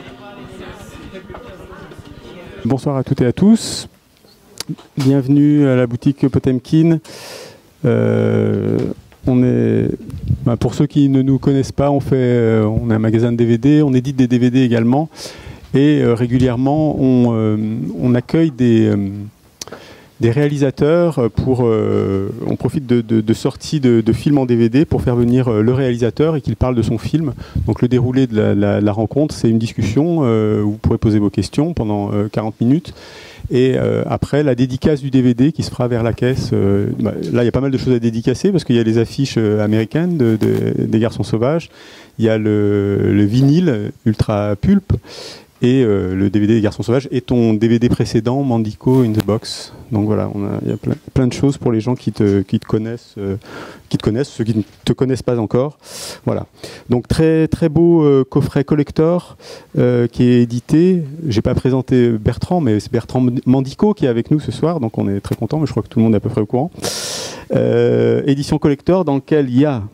Bonsoir à toutes et à tous. Bienvenue à la boutique Potemkin. Pour ceux qui ne nous connaissent pas, on est un magasin de DVD, on édite des DVD également. Et régulièrement, on accueille des réalisateurs on profite de sorties de films en DVD pour faire venir le réalisateur et qu'il parle de son film. Donc le déroulé de la rencontre, c'est une discussion où vous pourrez poser vos questions pendant 40 minutes. Et après, la dédicace du DVD qui se fera vers la caisse. Là, il y a pas mal de choses à dédicacer parce qu'il y a les affiches américaines des Garçons Sauvages. Il y a le vinyle Ultra Pulp. Et le DVD des Garçons Sauvages et ton DVD précédent, Mandico in the Box. Donc voilà, il y a plein de choses pour les gens qui te connaissent, ceux qui ne te connaissent pas encore. Voilà. Donc très très beau coffret collector qui est édité. J'ai pas présenté Bertrand, mais c'est Bertrand Mandico qui est avec nous ce soir, donc on est très content. Mais je crois que tout le monde est à peu près au courant. Édition collector dans lequel il y a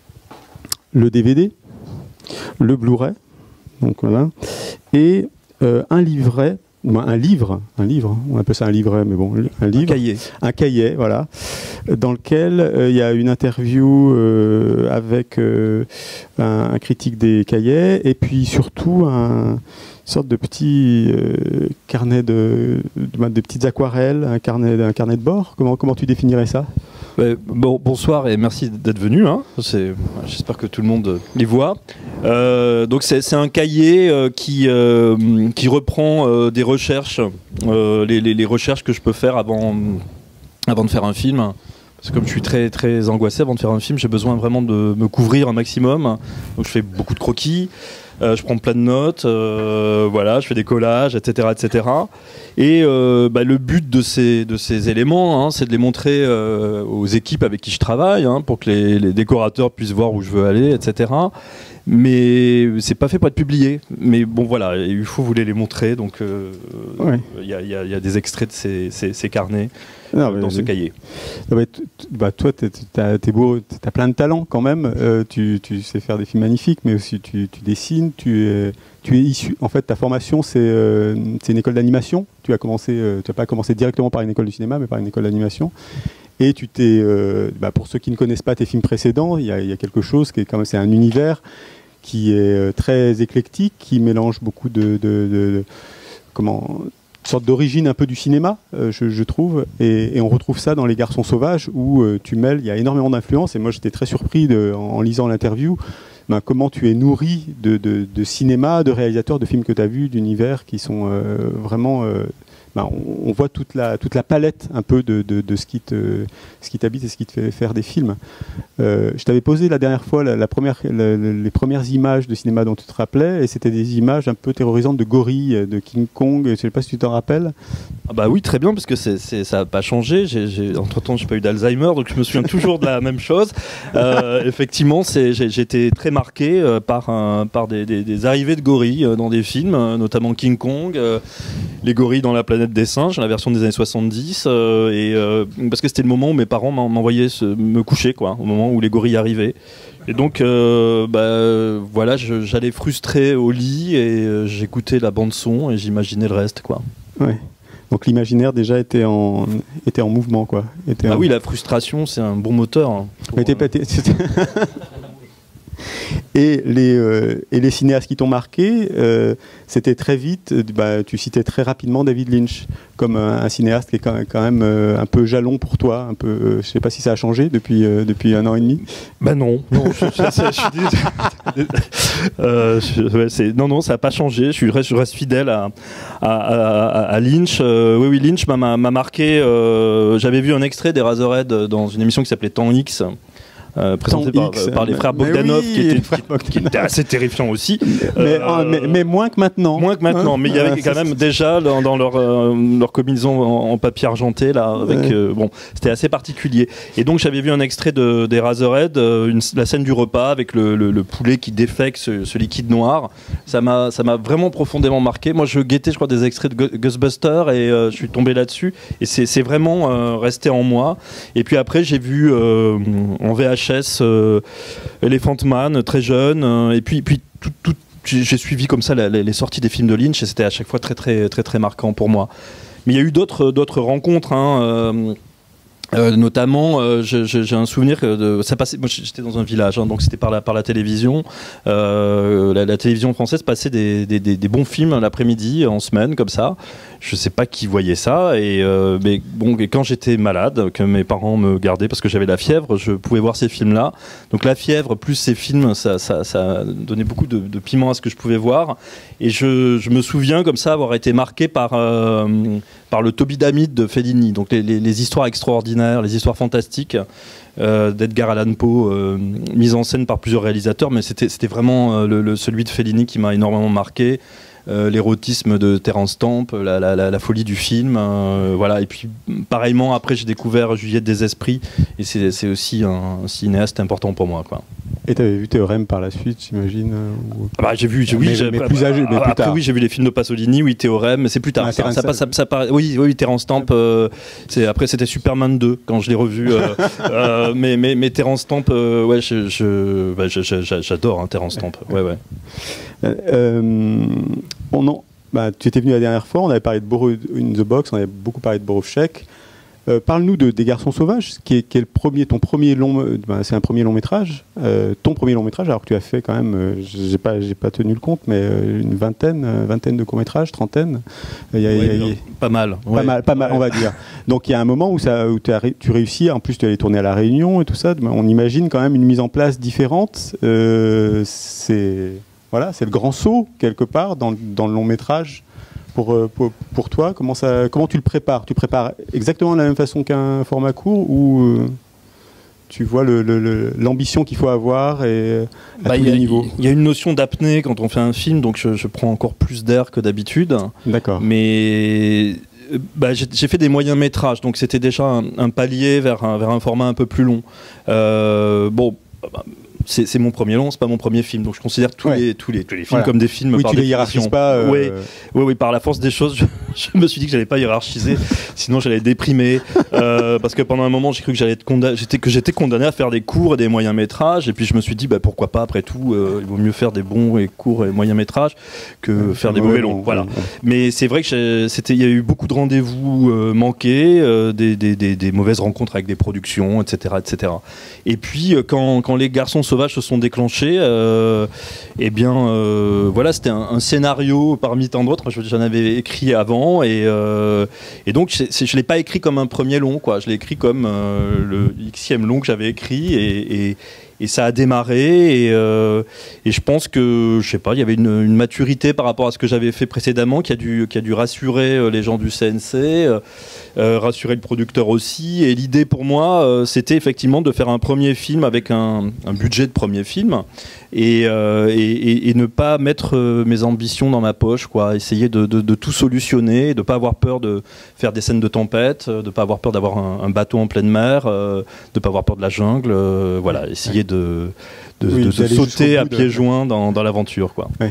le DVD, le Blu-ray. Donc voilà. Et un livret, un livre, on appelle ça un livret, mais bon, un livre. Un cahier, voilà, dans lequel il y a une interview avec un critique des cahiers, et puis surtout une sorte de petit carnet de petites aquarelles, un carnet de bord. Comment tu définirais ça ? Bonsoir et merci d'être venu. Hein. J'espère que tout le monde les voit. Donc c'est un cahier qui reprend des recherches, les recherches que je peux faire avant de faire un film. Parce que comme je suis très très angoissé avant de faire un film, j'ai besoin vraiment de me couvrir un maximum. Donc je fais beaucoup de croquis. Je prends plein de notes, voilà, je fais des collages, etc., etc. Et le but de ces éléments, hein, c'est de les montrer aux équipes avec qui je travaille, hein, pour que les décorateurs puissent voir où je veux aller, etc. Mais c'est pas fait pour être publié. Mais bon, voilà, il faut vous les montrer. Donc, y a des extraits de ces carnets dans ce cahier. Toi, t'es beau, t'as plein de talent quand même. Tu sais faire des films magnifiques, mais aussi tu dessines. Tu es issu. En fait, ta formation, c'est une école d'animation. Tu n'as pas commencé directement par une école du cinéma, mais par une école d'animation. Et tu t'es, pour ceux qui ne connaissent pas tes films précédents, il y a quelque chose qui est quand même, c'est un univers qui est très éclectique, qui mélange beaucoup une sorte d'origine un peu du cinéma, je trouve, et on retrouve ça dans Les Garçons Sauvages où tu mêles, il y a énormément d'influences, et moi j'étais très surpris en lisant l'interview, comment tu es nourri de cinéma, de réalisateurs, de films que tu as vus, d'univers qui sont vraiment... on voit toute la palette un peu de ce qui t'habite et ce qui te fait faire des films. Je t'avais posé la dernière fois les premières images de cinéma dont tu te rappelais, et c'était des images un peu terrorisantes de gorilles, de King Kong. Je ne sais pas si tu t'en rappelles. Ah bah oui, très bien, parce que ça n'a pas changé. Entre-temps, j'ai pas eu d'Alzheimer, donc je me souviens toujours de la même chose. Effectivement, j'étais très marqué par des arrivées de gorilles dans des films, notamment King Kong, les gorilles dans la planète des singes, la version des années 70, parce que c'était le moment où mes parents m'envoyaient me coucher, quoi, au moment où les gorilles arrivaient. Et donc, voilà, j'allais frustré au lit et j'écoutais la bande son et j'imaginais le reste, quoi. Ouais. Donc l'imaginaire déjà était en mouvement, quoi. Oui, la frustration, c'est un bon moteur. Hein, Et les cinéastes qui t'ont marqué, c'était très vite, tu citais très rapidement David Lynch comme un cinéaste qui est quand même un peu jalon pour toi, un peu, je sais pas si ça a changé depuis 1 an et demi. Non, non, ça n'a pas changé. Je reste fidèle à Lynch. Oui, Lynch m'a marqué. J'avais vu un extrait des Razorhead dans une émission qui s'appelait Temps X. Présenté par les frères Bogdanov, qui était assez terrifiant aussi. Mais moins que maintenant. Moins que maintenant, mais il y avait quand même déjà dans leur combinaison en papier argenté, là, avec, c'était assez particulier. Et donc j'avais vu un extrait des Razorhead, la scène du repas avec le poulet qui défèque ce liquide noir. Ça m'a vraiment profondément marqué. Moi je guettais, je crois, des extraits de Ghostbusters et je suis tombé là-dessus. Et c'est vraiment resté en moi. Et puis après j'ai vu en VHS Elephant Man, très jeune, et puis j'ai suivi comme ça les sorties des films de Lynch et c'était à chaque fois très marquant pour moi. Mais il y a eu d'autres rencontres, hein, notamment, j'ai un souvenir que ça passait. Moi, j'étais dans un village, hein, donc c'était par la télévision. La télévision française passait des bons films l'après-midi, en semaine, comme ça. Je sais pas qui voyait ça, mais bon, et quand j'étais malade, que mes parents me gardaient parce que j'avais la fièvre, je pouvais voir ces films-là. Donc la fièvre plus ces films, ça donnait beaucoup de piment à ce que je pouvais voir. Et je me souviens comme ça avoir été marqué par le Tobidamite de Fellini, donc les histoires extraordinaires, les histoires fantastiques d'Edgar Allan Poe, mises en scène par plusieurs réalisateurs, mais c'était vraiment celui de Fellini qui m'a énormément marqué. L'érotisme de Terence Stamp, la folie du film, voilà. Et puis pareillement après j'ai découvert Juliette des Esprits et c'est aussi un cinéaste important pour moi, quoi. Et tu avais vu Théorème par la suite, j'imagine j'ai vu, mais plus âgé, mais plus après, tard. Oui, j'ai vu les films de Pasolini, oui, Théorème, mais c'est plus tard. Oui, Terence Stamp. Après, c'était Superman 2 quand je l'ai revu. Mais Terence Stamp, ouais, j'adore, hein, Terence Stamp. Ouais. Tu étais venu la dernière fois, on avait parlé de Borrow in the Box, on avait beaucoup parlé de Borowczek. Parle-nous des Garçons Sauvages, qui est ton premier long, c'est un premier long métrage, ton premier long métrage, alors que tu as fait quand même, j'ai pas tenu le compte, mais une vingtaine de courts métrages, trentaine. Pas mal. Pas mal, on va dire. Donc il y a un moment où tu réussis, en plus tu allais tourner à La Réunion et tout ça, on imagine quand même une mise en place différente. C'est le grand saut quelque part dans le long métrage. Pour toi, comment tu le prépares? Tu prépares exactement de la même façon qu'un format court ou tu vois l'ambition qu'il faut avoir et à tous les niveaux? Il y a une notion d'apnée quand on fait un film, donc je prends encore plus d'air que d'habitude. D'accord. Mais j'ai fait des moyens métrages, donc c'était déjà un palier vers un format un peu plus long. C'est mon premier long, c'est pas mon premier film, donc je considère tous les films comme des films. Oui, par tu les définition. hiérarchises pas. Oui, par la force des choses, je me suis dit que j'allais pas hiérarchiser, sinon j'allais déprimer, parce que pendant un moment j'ai cru que j'étais condamné à faire des courts et des moyens métrages, et puis je me suis dit pourquoi pas, après tout, il vaut mieux faire des bons et courts et moyens métrages que faire des mauvais longs. Voilà. Mais c'est vrai que il y a eu beaucoup de rendez-vous manqués, des mauvaises rencontres avec des productions, etc. Et puis quand les Garçons Sauvages se sont déclenchés, c'était un scénario parmi tant d'autres. J'en avais écrit avant et donc je l'ai pas écrit comme un premier long, quoi. Je l'ai écrit comme le Xème long que j'avais écrit et ça a démarré et je pense que il y avait une maturité par rapport à ce que j'avais fait précédemment qui a dû rassurer les gens du CNC, rassurer le producteur aussi. Et l'idée pour moi, c'était effectivement de faire un premier film avec un budget de premier film et ne pas mettre mes ambitions dans ma poche, quoi. Essayer de tout solutionner, de pas avoir peur de faire des scènes de tempête, de pas avoir peur d'avoir un bateau en pleine mer, de pas avoir peur de la jungle, essayer de sauter à pieds joints dans l'aventure, quoi. Ouais.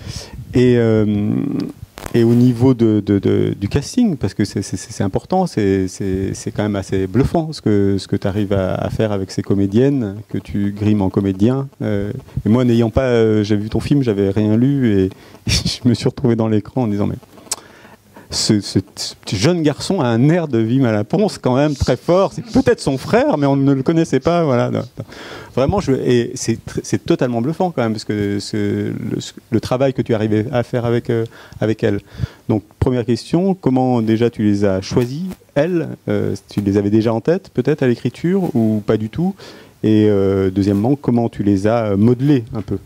Et au niveau du casting, parce que c'est important, c'est quand même assez bluffant ce que tu arrives à faire avec ces comédiennes, que tu grimes en comédien. Et moi, n'ayant pas j'avais vu ton film, j'avais rien lu, et je me suis retrouvé dans l'écran en disant mais ce jeune garçon a un air de Wim à la Ponce quand même très fort. C'est peut-être son frère, mais on ne le connaissait pas. Voilà. Vraiment, et c'est totalement bluffant quand même, parce que le travail que tu arrivais à faire avec elle. Donc, première question, comment déjà tu les as choisis, elles? Tu les avais déjà en tête, peut-être, à l'écriture, ou pas du tout? Et deuxièmement, comment tu les as modelées un peu?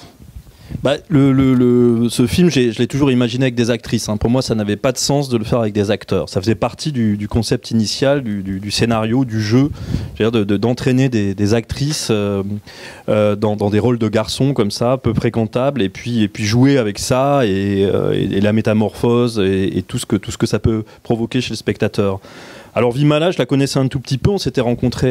Ce film, je l'ai toujours imaginé avec des actrices, hein. Pour moi, ça n'avait pas de sens de le faire avec des acteurs. Ça faisait partie du concept initial, du scénario, du jeu, d'entraîner des actrices dans des rôles de garçons comme ça, peu fréquentables, et puis jouer avec ça et la métamorphose et tout ce que ça peut provoquer chez le spectateur. Alors Vimala, je la connaissais un tout petit peu, on s'était rencontrés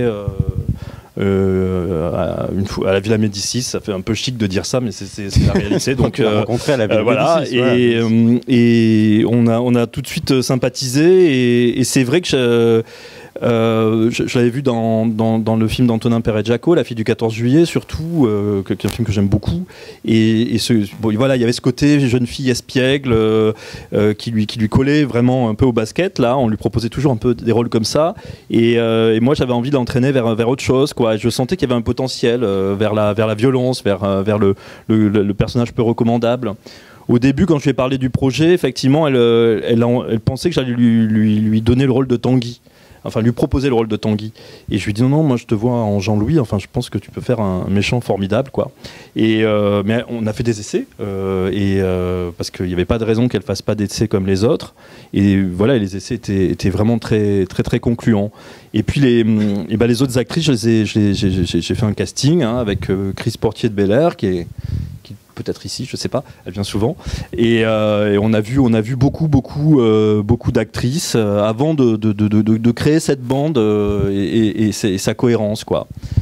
une fois à la Villa Médicis. Ça fait un peu chic de dire ça, mais c'est la réalité. Donc rencontré à la Villa Médicis, et on a tout de suite sympathisé, et c'est vrai que Je l'avais vu dans le film d'Antonin Perret-Jacot, La fille du 14 juillet, surtout, qui est un film que j'aime beaucoup. Et voilà, il y avait ce côté jeune fille espiègle qui lui collait vraiment un peu au basket. Là, on lui proposait toujours un peu des rôles comme ça. Et moi, j'avais envie de l'entraîner vers autre chose, quoi. Et je sentais qu'il y avait un potentiel vers la violence, vers le personnage peu recommandable. Au début, quand je lui ai parlé du projet, effectivement, elle pensait que j'allais lui donner le rôle de Tanguy. Enfin, lui proposer le rôle de Tanguy. Et je lui ai dit non, moi je te vois en Jean-Louis, enfin je pense que tu peux faire un méchant formidable, quoi. Mais on a fait des essais, parce qu'il n'y avait pas de raison qu'elle fasse pas d'essais comme les autres. Et voilà, les essais étaient vraiment très, très, très concluants. Et puis les autres actrices, j'ai fait un casting avec Chris Portier de Bel-Air, qui peut-être ici, je sais pas, elle vient souvent, et on a vu beaucoup d'actrices avant de créer cette bande et sa cohérence, quoi.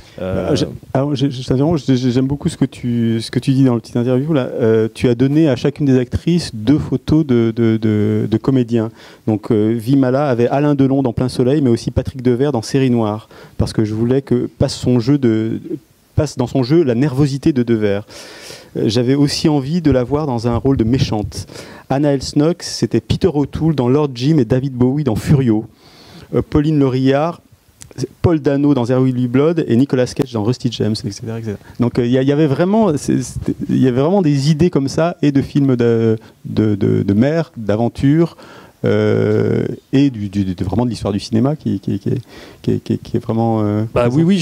J'aime beaucoup ce que tu dis dans le petit interview là. Tu as donné à chacune des actrices 2 photos de comédiens. Donc Vimala avait Alain Delon dans Plein Soleil, mais aussi Patrick Devers dans Série Noire, parce que je voulais que passe dans son jeu la nervosité de Devers. J'avais aussi envie de la voir dans un rôle de méchante. Anna Elsnox, c'était Peter O'Toole dans Lord Jim et David Bowie dans Furio. Pauline Laurillard, Paul Dano dans There Will Be Blood et Nicolas Cage dans Rusty James, etc. Donc il y avait vraiment des idées comme ça, et de films de mer, d'aventure, et vraiment de l'histoire du cinéma qui est vraiment... oui,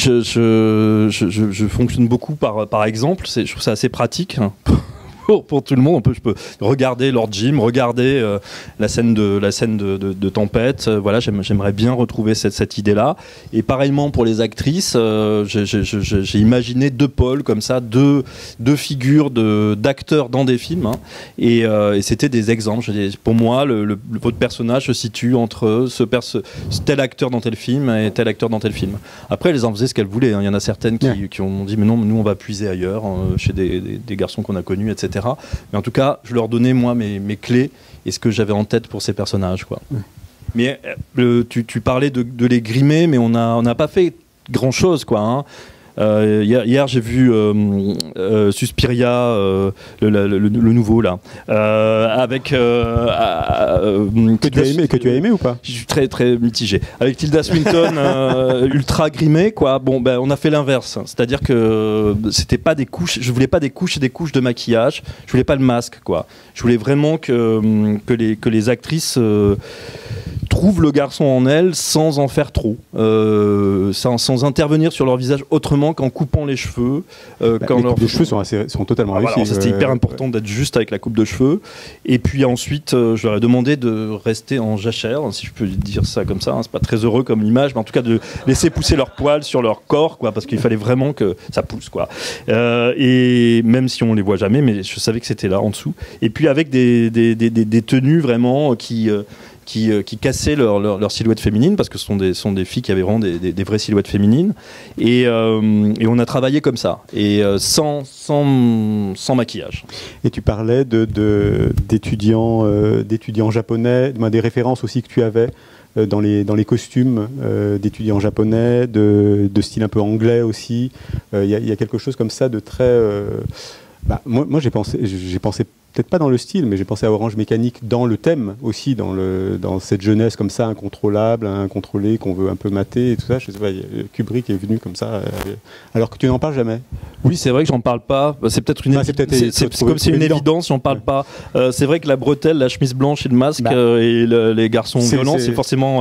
je fonctionne beaucoup par exemple. Je trouve ça assez pratique pour tout le monde. Je peux regarder Lord Jim, regarder la scène de tempête. Voilà, j'aimerais bien retrouver cette idée-là. Et pareillement pour les actrices, j'ai imaginé 2 pôles comme ça, deux figures d'acteurs dans des films, hein. Et c'était des exemples. Pour moi, votre personnage se situe entre tel acteur dans tel film et tel acteur dans tel film. Après, elles en faisaient ce qu'elles voulaient, hein. Il y en a certaines qui ont dit mais non, nous on va puiser ailleurs, chez des garçons qu'on a connus, etc. Mais en tout cas, je leur donnais moi mes clés et ce que j'avais en tête pour ces personnages, quoi. Mais tu parlais de les grimer, mais on n'a pas fait grand chose, quoi, hein. Hier j'ai vu Suspiria, le nouveau là, avec que tu as aimé ou pas? Je suis très très mitigé. Avec Tilda Swinton, ultra grimée, quoi. Bon, on a fait l'inverse, c'est-à-dire que c'était pas des couches. Je voulais pas des couches et des couches de maquillage. Je voulais pas le masque, quoi. Je voulais vraiment que les actrices trouvent le garçon en elles sans en faire trop, sans intervenir sur leur visage autrement qu'en coupant les cheveux. Les cheveux sont totalement réussis. Voilà, c'était hyper important d'être juste avec la coupe de cheveux. Et puis ensuite, je leur ai demandé de rester en jachère, si je peux dire ça comme ça, hein. C'est pas très heureux comme image, mais en tout cas de laisser pousser leurs poils sur leur corps, quoi, parce qu'il fallait vraiment que ça pousse, quoi. Et même si on les voit jamais, mais je savais que c'était là en dessous. Et puis avec des tenues vraiment qui cassaient leur silhouette féminine, parce que ce sont des filles qui avaient vraiment des vraies silhouettes féminines, et on a travaillé comme ça, et sans maquillage. Et tu parlais d'étudiants japonais, des références aussi que tu avais dans les costumes d'étudiants japonais, de style un peu anglais aussi. Il y a quelque chose comme ça de très... moi j'ai pensé peut-être pas dans le style, mais j'ai pensé à Orange Mécanique dans le thème aussi, dans cette jeunesse comme ça, incontrôlable, incontrôlée, qu'on veut un peu mater et tout ça. Je sais pas, Kubrick est venu comme ça, alors que tu n'en parles jamais. Oui, c'est vrai que j'en parle pas. C'est peut-être une, c'est comme c'est une évidence, j'en parle pas. C'est vrai que la bretelle, la chemise blanche et le masque et les garçons violents, c'est forcément.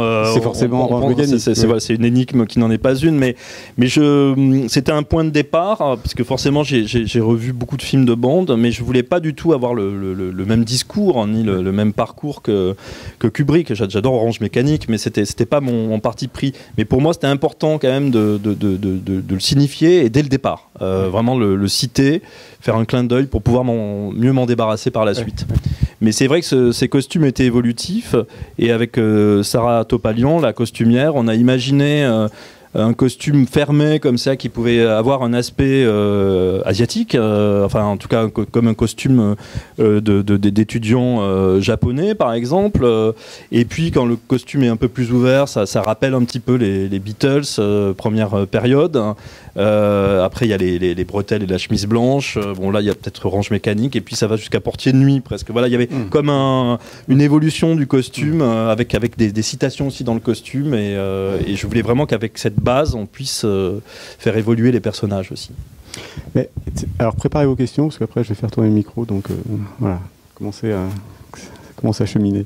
C'est une énigme qui n'en est pas une, mais c'était un point de départ, parce que forcément j'ai revu beaucoup de films de bande, mais je voulais pas du tout avoir le même discours, ni le même parcours que Kubrick. J'adore Orange Mécanique, mais c'était pas mon parti pris. Mais pour moi, c'était important quand même de le signifier, et dès le départ. Vraiment le citer, faire un clin d'œil pour pouvoir mieux m'en débarrasser par la suite. Mais c'est vrai que ces costumes étaient évolutifs, et avec Sarah Topalian, la costumière, on a imaginé un costume fermé comme ça qui pouvait avoir un aspect asiatique, enfin en tout cas comme un costume d'étudiants japonais par exemple. Et puis quand le costume est un peu plus ouvert, ça rappelle un petit peu les Beatles, première période. Après il y a les bretelles et la chemise blanche. Bon là il y a peut-être Orange Mécanique et puis ça va jusqu'à Portier de nuit presque. Voilà, il y avait comme une évolution du costume avec des citations aussi dans le costume et je voulais vraiment qu'avec cette base on puisse faire évoluer les personnages aussi. Mais, alors préparez vos questions parce qu'après je vais faire tourner le micro, donc voilà, commencez à cheminer.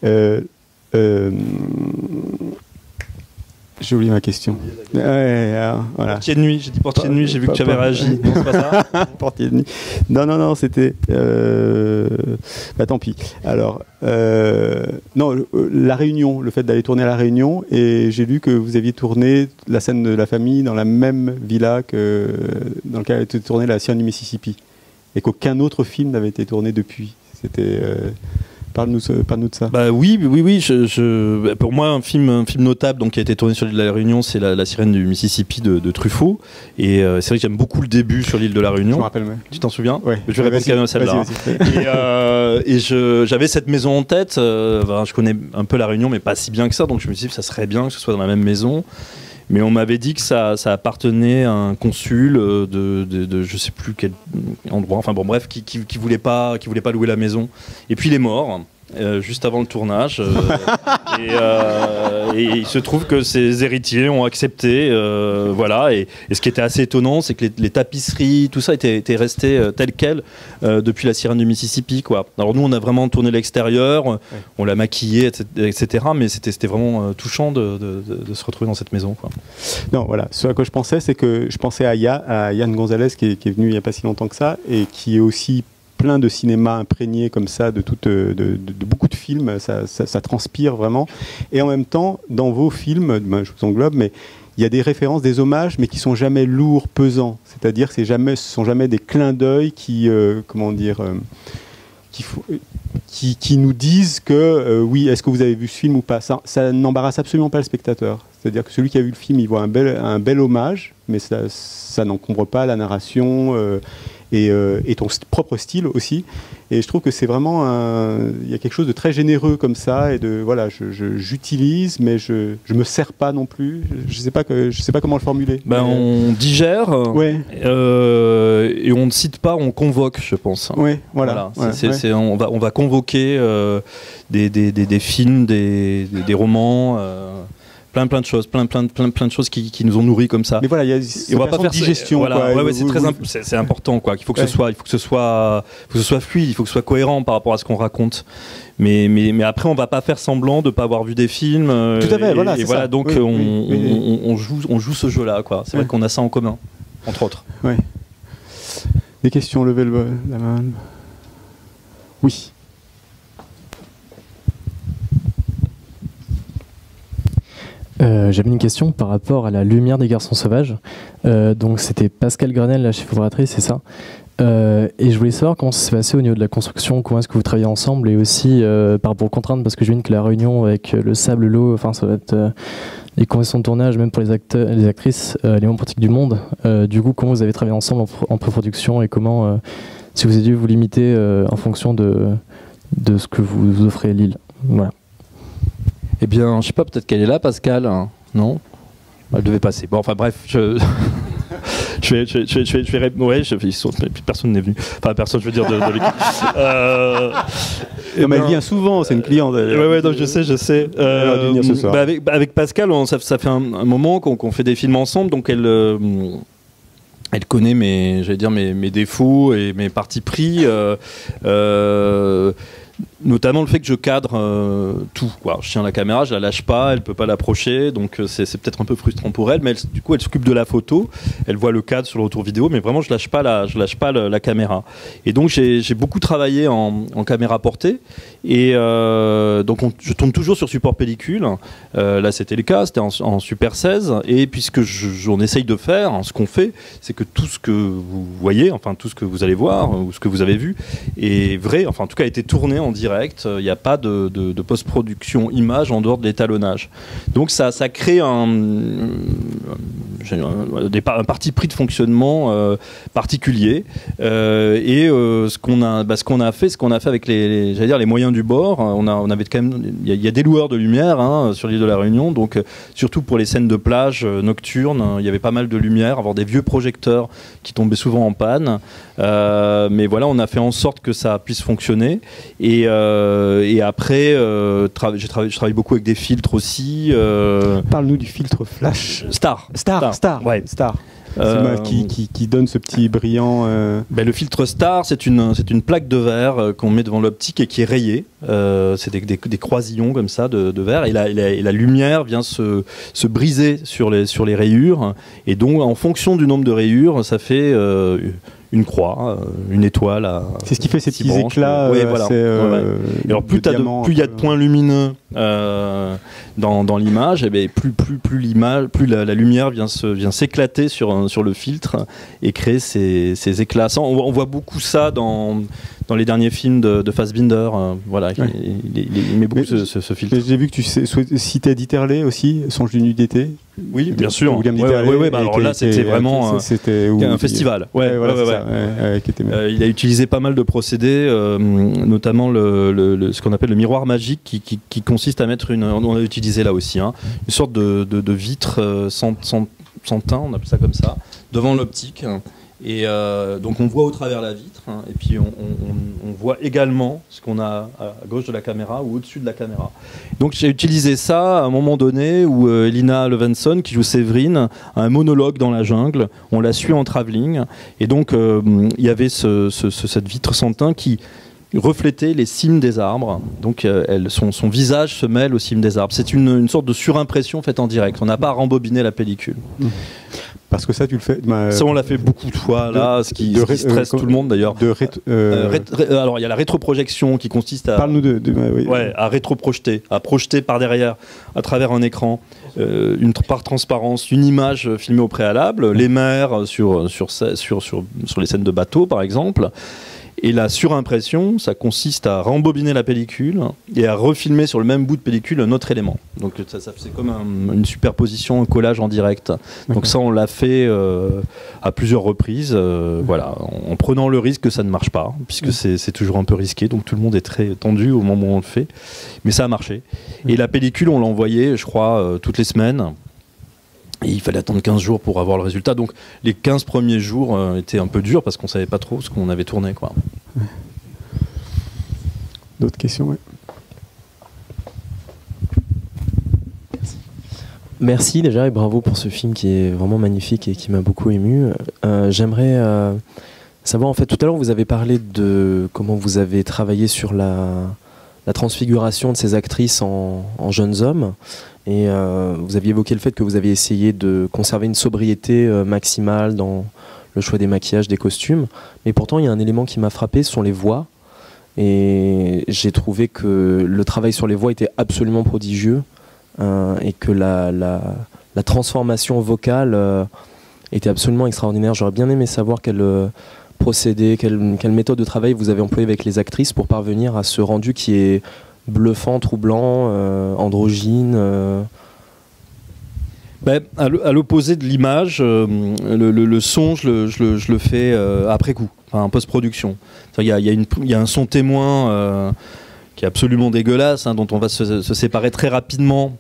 J'ai oublié ma question. Voilà. Portier de nuit, j'ai dit portier de nuit, j'ai vu que tu avais réagi. Non, c'est pas ça. Portier de nuit. Non, c'était. Bah tant pis. Alors, non, la Réunion, le fait d'aller tourner à la Réunion, et j'ai lu que vous aviez tourné la scène de la famille dans la même villa dans laquelle a été tournée la Sierra du Mississippi, et qu'aucun autre film n'avait été tourné depuis. C'était. Parle-nous de ça. Bah oui. Pour moi, un film notable donc, qui a été tourné sur l'île de la Réunion, c'est la Sirène du Mississippi de Truffaut. Et c'est vrai que j'aime beaucoup le début sur l'île de la Réunion. Je me rappelle, ouais. Tu t'en souviens? Ouais. Je vais répondre quand même à celle-là. Et j'avais cette maison en tête. Je connais un peu la Réunion, mais pas si bien que ça. Donc je me suis dit que ça serait bien que ce soit dans la même maison. Mais on m'avait dit que ça appartenait à un consul de je sais plus quel endroit, enfin bon bref, qui voulait pas louer la maison. Et puis il est mort. Juste avant le tournage et il se trouve que ses héritiers ont accepté voilà et ce qui était assez étonnant c'est que les tapisseries tout ça était resté tel quel depuis la Sirène du Mississippi quoi. Alors nous on a vraiment tourné l'extérieur, on l'a maquillé etc. mais c'était vraiment touchant de se retrouver dans cette maison quoi. Non voilà, ce à quoi je pensais c'est que je pensais à Yann Gonzalez qui est venu il n'y a pas si longtemps que ça et qui est aussi plein de cinéma imprégné comme ça, de beaucoup de films, ça transpire vraiment. Et en même temps, dans vos films, je vous englobe, mais il y a des références, des hommages, mais qui sont jamais lourds, pesants. C'est-à-dire que ce sont jamais des clins d'œil qui nous disent que oui, est-ce que vous avez vu ce film ou pas. Ça n'embarrasse absolument pas le spectateur. C'est-à-dire que celui qui a vu le film, il voit un bel hommage, mais ça n'encombre pas la narration et ton propre style aussi. Et je trouve que c'est vraiment il y a quelque chose de très généreux comme ça et de voilà, j'utilise mais je me sers pas non plus. Je sais pas comment le formuler. On digère ouais. Et on ne cite pas, on convoque, je pense. Ouais, voilà. Ouais, on va convoquer des films, des romans. Plein de choses, plein de choses qui nous ont nourris comme ça. Mais voilà, il y a on va pas faire digestion. Voilà, c'est important quoi. Il faut que ce soit fluide, il faut que ce soit cohérent par rapport à ce qu'on raconte. Mais après, on va pas faire semblant de pas avoir vu des films. Tout à fait, voilà. Et voilà, donc on joue ce jeu-là quoi. C'est vrai qu'on a ça en commun, entre autres. Ouais. Des questions, levez la main. Oui. J'avais une question par rapport à la lumière des garçons sauvages. Donc c'était Pascal Grenelle, la chefforatrice, c'est ça. Et je voulais savoir comment ça s'est passé au niveau de la construction, comment est-ce que vous travaillez ensemble et aussi par rapport aux contraintes, parce que je viens que la réunion avec le sable, l'eau, enfin ça va être les conditions de tournage, même pour les acteurs, les actrices, les moins pratiques du monde. Du coup, comment vous avez travaillé ensemble en pré-production et comment, si vous avez dû vous limiter en fonction de ce que vous offrez à Lille. Voilà. Eh bien, je sais pas, peut-être qu'elle est là, Pascal. Hein, non? Elle devait passer. Bon, enfin bref, je vais répondre. Ouais, personne n'est venu. Enfin, personne, je veux dire, de l'équipe. Mais elle vient souvent, c'est une cliente. Ouais, donc je sais. Avec Pascal, ça fait un moment qu'on fait des films ensemble, donc elle connaît mes défauts et mes partis pris. Notamment le fait que je cadre tout quoi. Je tiens la caméra, je la lâche pas, elle peut pas l'approcher, donc c'est peut-être un peu frustrant pour elle, mais du coup elle s'occupe de la photo, elle voit le cadre sur le retour vidéo, mais vraiment je lâche pas la caméra. Et donc j'ai beaucoup travaillé en caméra portée et donc je tourne toujours sur support pellicule. Là c'était le cas, c'était en Super 16 et puisque on essaye de faire, ce qu'on fait, c'est que tout ce que vous voyez, enfin tout ce que vous allez voir ou ce que vous avez vu est vrai, enfin en tout cas a été tourné en direct direct, il n'y a pas de post-production image en dehors de l'étalonnage. Donc ça crée un parti pris de fonctionnement particulier. Ce qu'on a fait avec les moyens du bord, on avait quand même, il y a des loueurs de lumière sur l'île de la Réunion, donc surtout pour les scènes de plage nocturnes, il y avait pas mal de lumière, avoir des vieux projecteurs qui tombaient souvent en panne. Mais voilà, on a fait en sorte que ça puisse fonctionner. Et après, je travaille beaucoup avec des filtres aussi. Parle-nous du filtre flash. Star. Ouais. Star. Qui donne ce petit brillant. Le filtre Star, c'est une plaque de verre qu'on met devant l'optique et qui est rayée. C'est des croisillons comme ça de verre, et la lumière vient se briser sur les rayures, et donc en fonction du nombre de rayures, ça fait une croix, une étoile. C'est ce qui fait ces petits éclats. Voilà. Alors plus il y a de points lumineux dans l'image, et plus la lumière vient s'éclater sur le filtre et créer ces éclats. On voit beaucoup ça dans les derniers films de Fassbinder. Voilà, ouais. il met beaucoup ce filtre. J'ai vu que tu citais Dieterle aussi, Songe d'une nuit d'été. Oui, bien sûr. William Dieterle. Alors là, c'était vraiment un festival. Il a utilisé pas mal de procédés, notamment ce qu'on appelle le miroir magique, qui consiste à mettre on a utilisé là aussi, une sorte de vitre sans teint, on appelle ça comme ça, devant l'optique. Et donc on voit au travers la vitre, et puis on voit également ce qu'on a à gauche de la caméra ou au-dessus de la caméra. Donc j'ai utilisé ça à un moment donné où Elina Levenson, qui joue Séverine, a un monologue dans la jungle, on la suit en travelling, et donc il y avait cette vitre sans teint qui reflétait les cimes des arbres, donc son visage se mêle aux cimes des arbres. C'est une sorte de surimpression faite en direct, on n'a pas à rembobiner la pellicule. Parce que ça, tu le fais. Ça, on l'a fait beaucoup de fois, là, ce qui stresse tout le monde d'ailleurs. Alors, il y a la rétroprojection qui consiste à. Parle-nous à rétroprojeter, à projeter par derrière, à travers un écran, par transparence, une image filmée au préalable, les mers sur les scènes de bateau, par exemple. Et la surimpression, ça consiste à rembobiner la pellicule et à refilmer sur le même bout de pellicule un autre élément. Donc c'est comme une superposition, un collage en direct. Donc ça, on l'a fait à plusieurs reprises, en prenant le risque que ça ne marche pas, puisque c'est toujours un peu risqué, donc tout le monde est très tendu au moment où on le fait. Mais ça a marché. Et la pellicule, on l'a envoyée, je crois, toutes les semaines. Et il fallait attendre 15 jours pour avoir le résultat. Donc les 15 premiers jours étaient un peu durs parce qu'on ne savait pas trop ce qu'on avait tourné, quoi. Ouais. D'autres questions? Merci déjà et bravo pour ce film qui est vraiment magnifique et qui m'a beaucoup ému. J'aimerais savoir, en fait, tout à l'heure vous avez parlé de comment vous avez travaillé sur la transfiguration de ces actrices en jeunes hommes. Et vous aviez évoqué le fait que vous aviez essayé de conserver une sobriété maximale dans le choix des maquillages, des costumes. Mais pourtant, il y a un élément qui m'a frappé, ce sont les voix. Et j'ai trouvé que le travail sur les voix était absolument prodigieux et que la transformation vocale était absolument extraordinaire. J'aurais bien aimé savoir quel procédé, quelle méthode de travail vous avez employé avec les actrices pour parvenir à ce rendu qui est bluffant, troublant, androgyne. À l'opposé de l'image, le son, je le fais après coup, en post-production. Il y a un son témoin qui est absolument dégueulasse, dont on va se séparer très rapidement,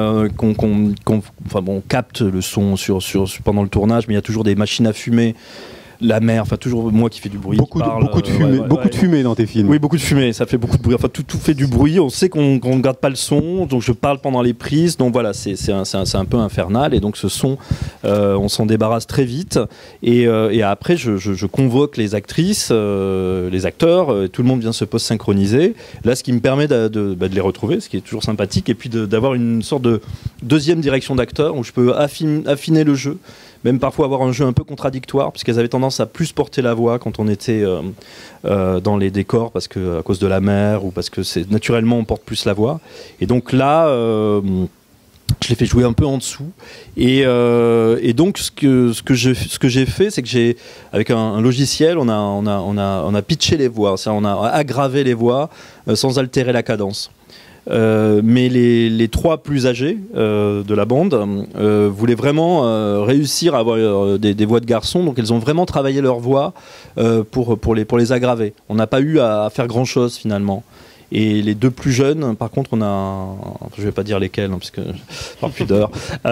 on capte le son pendant le tournage, mais il y a toujours des machines à fumer. La mer, toujours moi qui fais du bruit. Beaucoup de fumée dans tes films. Oui, beaucoup de fumée, ça fait beaucoup de bruit. Enfin, tout fait du bruit. On sait qu'on ne garde pas le son, donc je parle pendant les prises. Donc voilà, c'est un peu infernal. Et donc ce son, on s'en débarrasse très vite. Et après, je convoque les actrices, les acteurs. Tout le monde vient se post-synchroniser. Là, ce qui me permet de les retrouver, ce qui est toujours sympathique, et puis d'avoir une sorte de deuxième direction d'acteur où je peux affiner le jeu. Même parfois avoir un jeu un peu contradictoire, puisqu'elles avaient tendance à plus porter la voix quand on était dans les décors, à cause de la mer, ou parce que naturellement on porte plus la voix. Et donc là, je l'ai fait jouer un peu en dessous. Et donc, ce que j'ai fait, c'est que avec un logiciel, on a pitché les voix, on a aggravé les voix sans altérer la cadence. Mais les trois plus âgés de la bande voulaient vraiment réussir à avoir des voix de garçons, donc elles ont vraiment travaillé leur voix pour les aggraver. On n'a pas eu à faire grand-chose finalement. Et les deux plus jeunes, par contre, je vais pas dire lesquels, parce que par pudeur.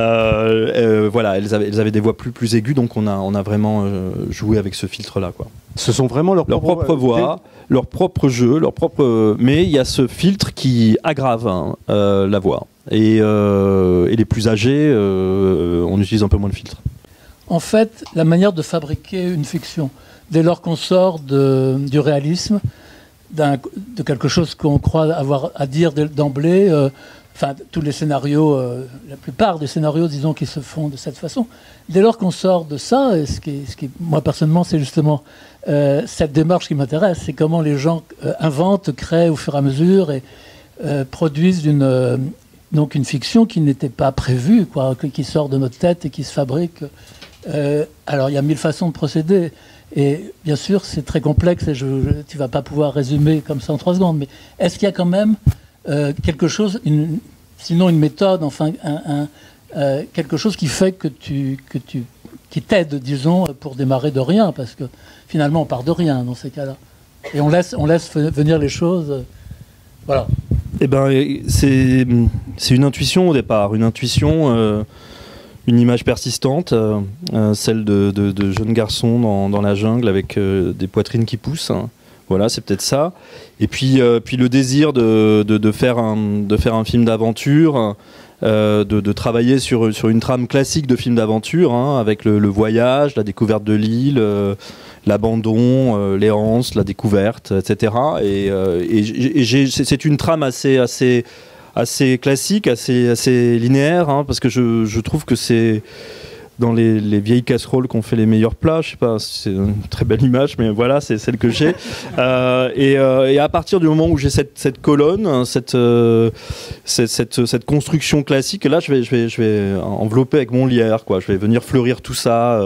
Voilà, elles avaient des voix plus aiguës, donc on a vraiment joué avec ce filtre-là, quoi. Ce sont vraiment leurs propres voix, leur propre jeu, mais il y a ce filtre qui aggrave la voix. Et les plus âgés, on utilise un peu moins le filtre. En fait, la manière de fabriquer une fiction, dès lors qu'on sort du réalisme, de quelque chose qu'on croit avoir à dire d'emblée, tous les scénarios, la plupart des scénarios, disons, qui se font de cette façon. Dès lors qu'on sort de ça, et ce qui moi personnellement, c'est justement cette démarche qui m'intéresse, c'est comment les gens inventent, créent au fur et à mesure et produisent donc une fiction qui n'était pas prévue, quoi, qui sort de notre tête et qui se fabrique. Alors il y a 1000 façons de procéder. Et bien sûr, c'est très complexe et tu ne vas pas pouvoir résumer comme ça en 3 secondes. Mais est-ce qu'il y a quand même quelque chose, sinon une méthode, enfin quelque chose qui fait qui t'aide, disons, pour démarrer de rien, parce que finalement on part de rien dans ces cas-là. Et on laisse venir les choses. Voilà. Eh ben, c'est une intuition au départ, une intuition. Une image persistante, celle de jeunes garçons dans la jungle avec des poitrines qui poussent. Voilà, c'est peut-être ça. Et puis le désir de faire un film d'aventure, de travailler sur une trame classique de film d'aventure, avec le voyage, la découverte de l'île, l'abandon, l'errance, la découverte, etc. Et c'est une trame assez classique, assez linéaire, parce que je trouve que c'est dans les vieilles casseroles qu'on fait les meilleurs plats. Je sais pas, c'est une très belle image, mais voilà, c'est celle que j'ai. Et à partir du moment où j'ai cette colonne, cette construction classique, là, je vais envelopper avec mon lierre, quoi. Je vais venir fleurir tout ça.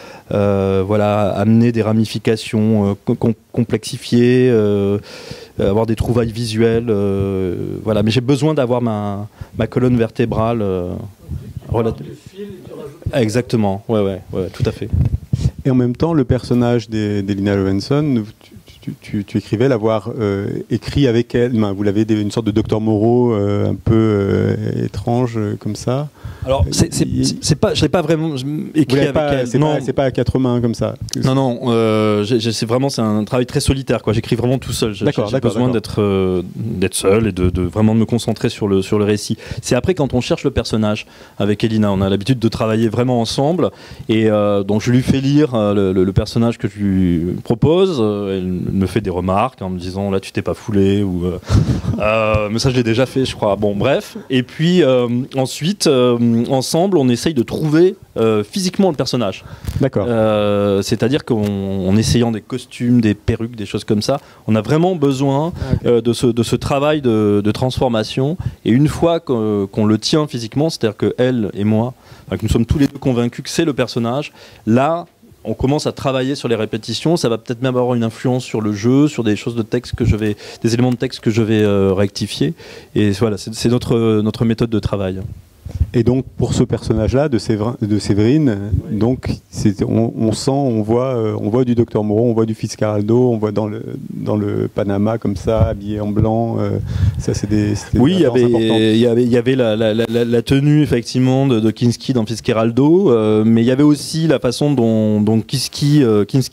Voilà, amener des ramifications, complexifier, avoir des trouvailles visuelles, voilà. Mais j'ai besoin d'avoir ma colonne vertébrale relative. Exactement, ouais, tout à fait. Et en même temps, le personnage d'Elina Levenson, tu écrivais l'avoir écrit avec elle. Vous l'avez une sorte de Docteur Moreau un peu étrange comme ça. Alors, c'est pas, je l'ai pas vraiment écrit avec elle. C'est pas à 4 mains comme ça. Non, c'est un travail très solitaire, quoi. J'écris vraiment tout seul. J'ai besoin d'être seul et de vraiment me concentrer sur le récit. C'est après, quand on cherche le personnage avec Elina, on a l'habitude de travailler vraiment ensemble, et donc je lui fais lire le personnage que je lui propose. Elle me fait des remarques en me disant là tu t'es pas foulé ou mais ça je l'ai déjà fait, je crois. Bon, bref. Et puis ensuite ensemble on essaye de trouver physiquement le personnage. D'accord. C'est-à-dire qu'en essayant des costumes, des perruques, des choses comme ça, on a vraiment besoin de ce travail de transformation. Et une fois qu'on le tient physiquement, c'est-à-dire que elle et moi, que nous sommes tous les deux convaincus que c'est le personnage, là on commence à travailler sur les répétitions. Ça va peut-être même avoir une influence sur le jeu, sur des choses de texte des éléments de texte que je vais rectifier. Et voilà, c'est notre méthode de travail. Et donc pour ce personnage-là de Séverine, donc on sent, on voit du Docteur Moreau, on voit du Fitzcarraldo, on voit dans le Panama comme ça, habillé en blanc. Ça c'est des oui, il y avait la tenue effectivement de Kinski dans Fitzcarraldo, mais il y avait aussi la façon dont Kinski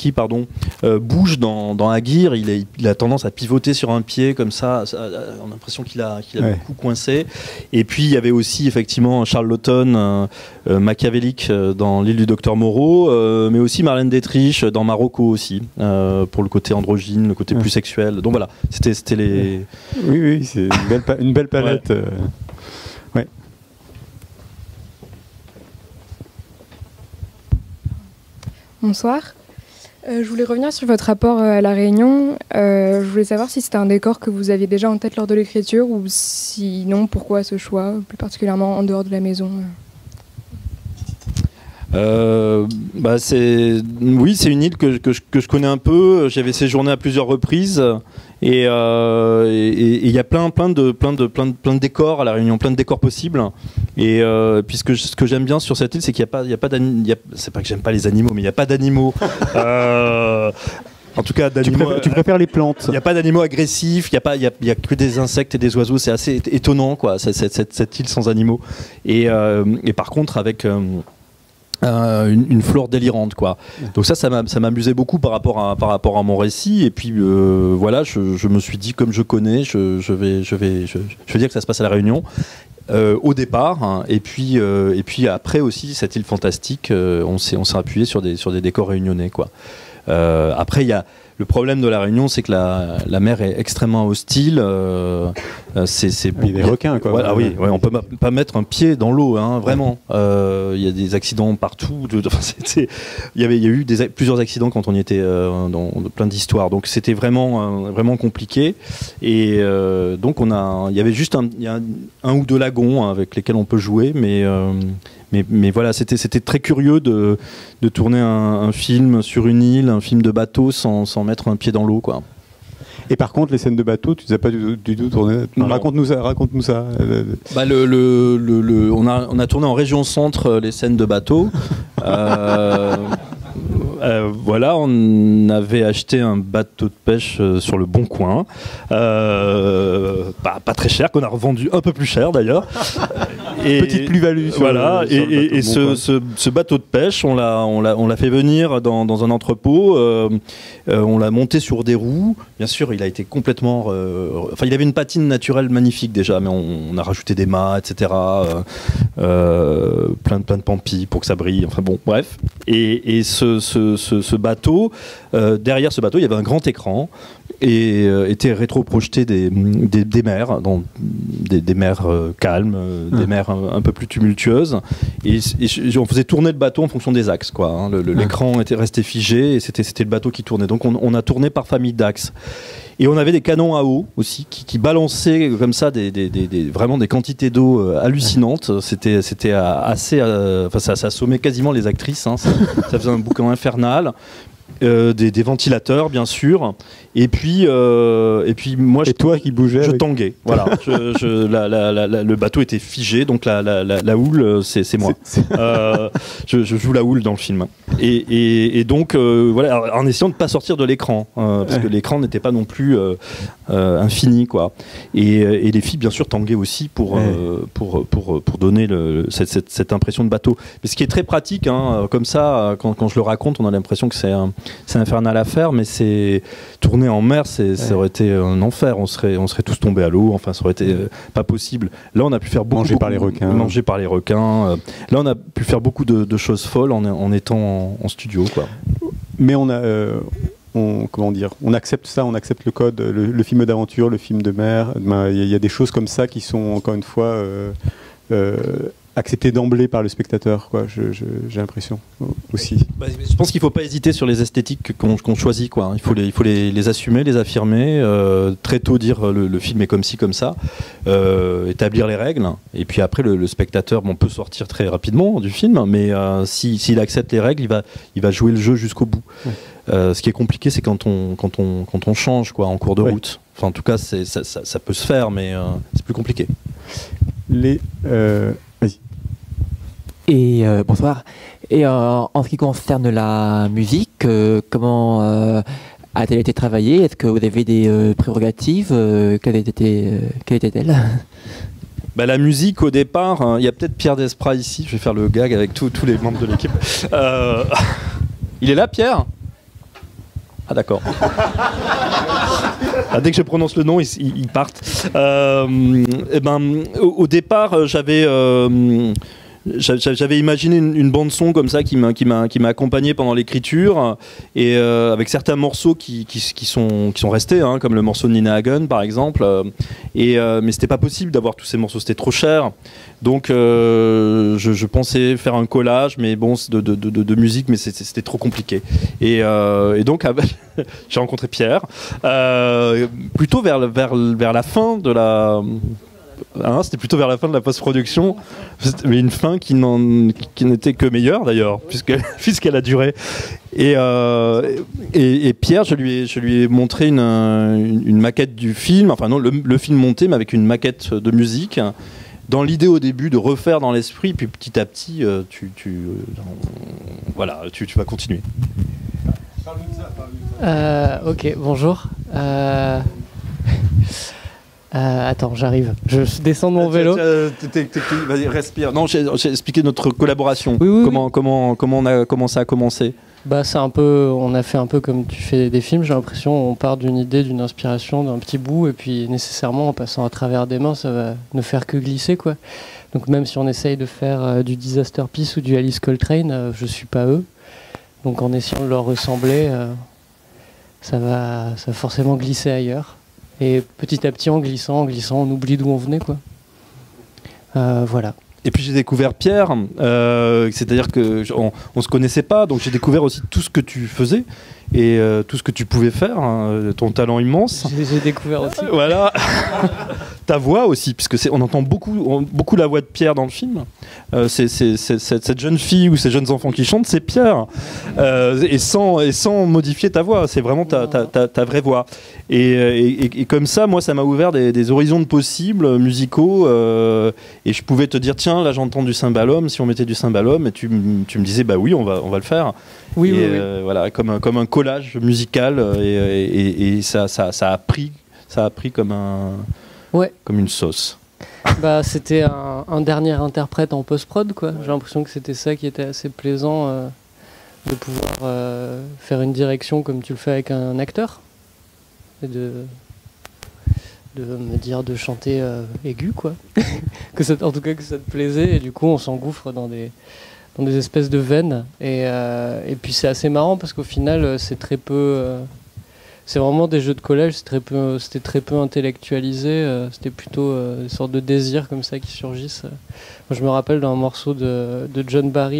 bouge dans Aguirre. Il a tendance à pivoter sur un pied comme ça. On a l'impression qu'il a le cou coincé. Et puis il y avait aussi effectivement Charles Laughton, machiavélique dans L'île du Docteur Moreau, mais aussi Marlène Dietrich dans Marocco aussi, pour le côté androgyne, le côté plus sexuel. Donc voilà, c'était les... Oui, c'est une belle palette. Ouais. Bonsoir. Je voulais revenir sur votre rapport à La Réunion. Je voulais savoir si c'était un décor que vous aviez déjà en tête lors de l'écriture ou sinon pourquoi ce choix, plus particulièrement en dehors de la maison. Oui, c'est une île que je connais un peu. J'avais séjourné à plusieurs reprises et il y a plein de décors à La Réunion, plein de décors possibles. Et puisque ce que j'aime bien sur cette île, c'est qu'il n'y a pas d'animaux. C'est pas que j'aime pas les animaux, mais il n'y a pas d'animaux. En tout cas, tu préfères les plantes. Il n'y a pas d'animaux agressifs, il y a que des insectes et des oiseaux. C'est assez étonnant, quoi, cette île sans animaux. Et par contre, avec une flore délirante, quoi. Donc ça m'amusait beaucoup par rapport à mon récit. Et puis voilà, je me suis dit, comme je connais, je vais dire que ça se passe à La Réunion. Au départ, hein, et puis après aussi cette île fantastique, on s'est appuyé sur des décors réunionnais, quoi. Après, il y a le problème de La Réunion, c'est que la mer est extrêmement hostile. Il y a des requins, quoi. Voilà, oui, on peut pas mettre un pied dans l'eau, hein, vraiment. Il y a des accidents partout. Il y a eu plusieurs accidents quand on y était, dans plein d'histoires. Donc c'était vraiment compliqué. Et donc il y avait juste un ou deux lagons, hein, avec lesquels on peut jouer, mais voilà, c'était très curieux de tourner un film sur une île, un film de bateau sans mettre un pied dans l'eau, quoi. Et par contre, les scènes de bateau, tu ne les as pas du tout tournées. Raconte-nous ça. Bah, on a tourné en région centre les scènes de bateau. Voilà, on avait acheté un bateau de pêche sur le Bon Coin, pas très cher, qu'on a revendu un peu plus cher d'ailleurs. Petite plus-value. Voilà, et ce bateau de pêche, on l'a fait venir dans un entrepôt, on l'a monté sur des roues. Bien sûr, il a été complètement... il avait une patine naturelle magnifique déjà, mais on a rajouté des mâts, etc. Plein de pampis pour que ça brille. Enfin bon, bref. Et ce bateau, derrière ce bateau, il y avait un grand écran et était rétro-projeté des mers, des mers calmes, des mers un peu plus tumultueuses. Et on faisait tourner le bateau en fonction des axes, quoi, hein. L'écran était resté figé et c'était le bateau qui tournait. Donc on a tourné par famille d'axes. Et on avait des canons à eau aussi qui balançaient comme ça vraiment des quantités d'eau hallucinantes. C'était assez, ça assommait quasiment les actrices, hein. Ça faisait un boucan infernal. Des ventilateurs, bien sûr, et puis moi, toi qui bougeais, je tanguais, voilà. Le bateau était figé, donc la houle, c'est moi. Je joue la houle dans le film, et donc voilà, en essayant de ne pas sortir de l'écran, parce que l'écran n'était pas non plus infini, quoi. Et les filles, bien sûr, tanguaient aussi pour donner cette impression de bateau. Mais ce qui est très pratique, hein, comme ça, quand je le raconte, on a l'impression que c'est infernal à faire, mais c'est tourner en mer, ça aurait été un enfer. On serait tous tombés à l'eau. Enfin, ça aurait été pas possible. Là, on a pu faire mangé par les requins. Là, on a pu faire beaucoup de choses folles en étant en studio, quoi. Mais on accepte ça, on accepte le code, le film d'aventure, le film de mer. Il y a des choses comme ça qui sont encore une fois accepté d'emblée par le spectateur, quoi. J'ai l'impression aussi. Je pense qu'il ne faut pas hésiter sur les esthétiques qu'on choisit, quoi. Il faut les assumer, les affirmer, très tôt dire le film est comme ci, comme ça, établir les règles, et puis après le spectateur peut sortir très rapidement du film, mais s'il accepte les règles, il va jouer le jeu jusqu'au bout. Ce qui est compliqué, c'est quand on change, quoi, en cours de route. Enfin, en tout cas, ça peut se faire, mais c'est plus compliqué. Vas-y. Et bonsoir. Et en ce qui concerne la musique, comment a-t-elle été travaillée? Est-ce que vous avez des prérogatives? Quelles étaient-elles? La musique, au départ, il y a peut-être Pierre Desprats ici. Je vais faire le gag avec tous les membres de l'équipe. Il est là, Pierre? Ah, d'accord. Dès que je prononce le nom, ils partent. Au départ, j'avais j'avais imaginé une bande son comme ça qui m'a accompagné pendant l'écriture, et avec certains morceaux qui sont restés, hein, comme le morceau de Nina Hagen par exemple, mais c'était pas possible d'avoir tous ces morceaux, c'était trop cher. Donc je pensais faire un collage, mais bon, de musique, mais c'était trop compliqué. Et donc j'ai rencontré Pierre plutôt vers la fin de la... Hein, c'était plutôt vers la fin de la post-production, mais une fin qui n'était que meilleure d'ailleurs, puisqu'elle a duré. Et Pierre, je lui ai montré une maquette du film, enfin non, le film monté, mais avec une maquette de musique, dans l'idée au début de refaire dans l'esprit, puis petit à petit, voilà, tu vas continuer. Ok, bonjour. Attends, j'arrive. Je descends de mon vélo. Vas-y, respire. Non, j'ai expliqué notre collaboration. Oui. Comment ça a commencé. Bah, c'est un peu, on a fait un peu comme tu fais des films. J'ai l'impression, on part d'une idée, d'une inspiration, d'un petit bout, et puis nécessairement, en passant à travers des mains, ça va ne faire que glisser, quoi. Donc même si on essaye de faire du Disaster Piece ou du Alice Coltrane, je suis pas eux. Donc en essayant de leur ressembler, ça va forcément glisser ailleurs. Et petit à petit, en glissant, on oublie d'où on venait, quoi. Voilà. Et puis j'ai découvert Pierre, c'est-à-dire qu'on se connaissait pas, donc j'ai découvert aussi tout ce que tu faisais et tout ce que tu pouvais faire, hein, ton talent immense. Je les ai découverts aussi. Voilà. Ta voix aussi, puisque on entend beaucoup la voix de Pierre dans le film. Cette jeune fille ou ces jeunes enfants qui chantent, c'est Pierre, et sans modifier ta voix, c'est vraiment ta vraie voix. Et comme ça, moi, ça m'a ouvert des horizons de possibles musicaux, et je pouvais te dire, tiens, là j'entends du cymbalum, si on mettait du cymbalum, et tu me disais, bah oui, on va le faire. Oui. Voilà, comme un collage musical, et ça a pris comme une sauce. Bah, c'était un dernier interprète en post-prod, quoi. J'ai l'impression que c'était ça qui était assez plaisant, de pouvoir faire une direction comme tu le fais avec un acteur, et de me dire de chanter aigu, quoi. En tout cas que ça te plaisait, et du coup on s'engouffre dans des espèces de veines, et puis c'est assez marrant parce qu'au final c'est très peu... c'est vraiment des jeux de collège, c'était très peu intellectualisé, c'était plutôt des sortes de désirs comme ça qui surgissent. Moi, je me rappelle d'un morceau de John Barry,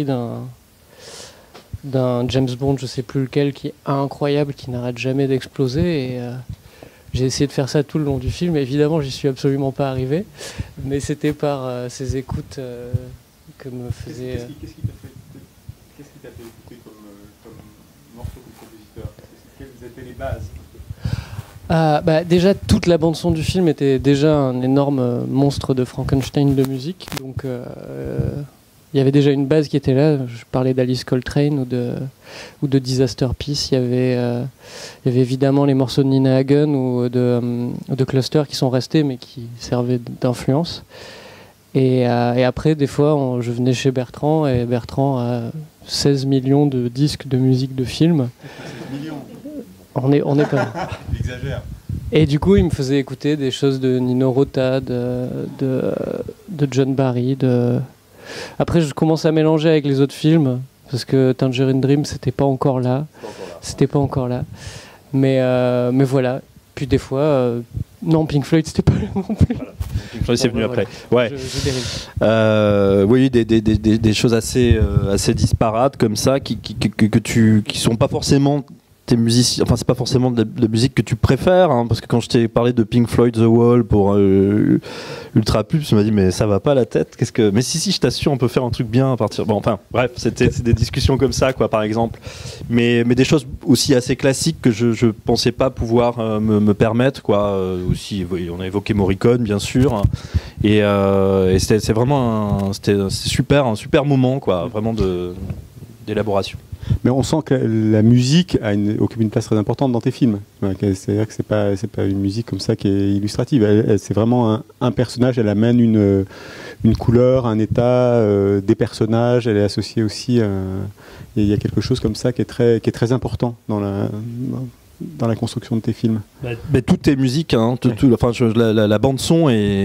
d'un James Bond, je sais plus lequel, qui est incroyable, qui n'arrête jamais d'exploser, et j'ai essayé de faire ça tout le long du film. Évidemment, j'y suis absolument pas arrivé, mais c'était par ces écoutes que me faisait... Qu'est-ce qui t'a fait écouter comme morceau, comme compositeur? Quelles étaient les bases? Bah, déjà, toute la bande-son du film était déjà un énorme monstre de Frankenstein de musique. Donc, il y avait déjà une base qui était là. Je parlais d'Alice Coltrane ou de Disaster Piece. Il y avait évidemment les morceaux de Nina Hagen ou de Cluster qui sont restés, mais qui servaient d'influence. Et après, des fois, je venais chez Bertrand, et Bertrand a 16 millions de disques de musique de film. 16 millions. On est pas... Il exagère. Et du coup, il me faisait écouter des choses de Nino Rota, de John Barry. Après, je commence à mélanger avec les autres films, parce que Tangerine Dream, c'était pas encore là. Mais voilà. Puis des fois, non, Pink Floyd, c'était pas là non plus. Voilà. Pink Floyd, c'est venu après. Ouais. Je dérive. Oui, des choses assez disparates comme ça, qui sont pas forcément tes musiciens, enfin c'est pas forcément de la musique que tu préfères, hein, parce que quand je t'ai parlé de Pink Floyd The Wall pour Ultra Pub, tu m'as dit mais ça va pas la tête, mais si je t'assure on peut faire un truc bien à partir, bon enfin bref, c'est des discussions comme ça quoi, par exemple, mais des choses aussi assez classiques que je pensais pas pouvoir me permettre quoi, aussi on a évoqué Morricone bien sûr, et c'est vraiment un super moment quoi, vraiment d'élaboration. Mais on sent que la musique occupe une place très importante dans tes films. C'est-à-dire que c'est pas une musique comme ça qui est illustrative. C'est vraiment un personnage, elle amène une couleur, un état, des personnages, elle est associée aussi. Il y a quelque chose comme ça qui est très important dans la construction de tes films? Toutes tes musiques, hein, la bande son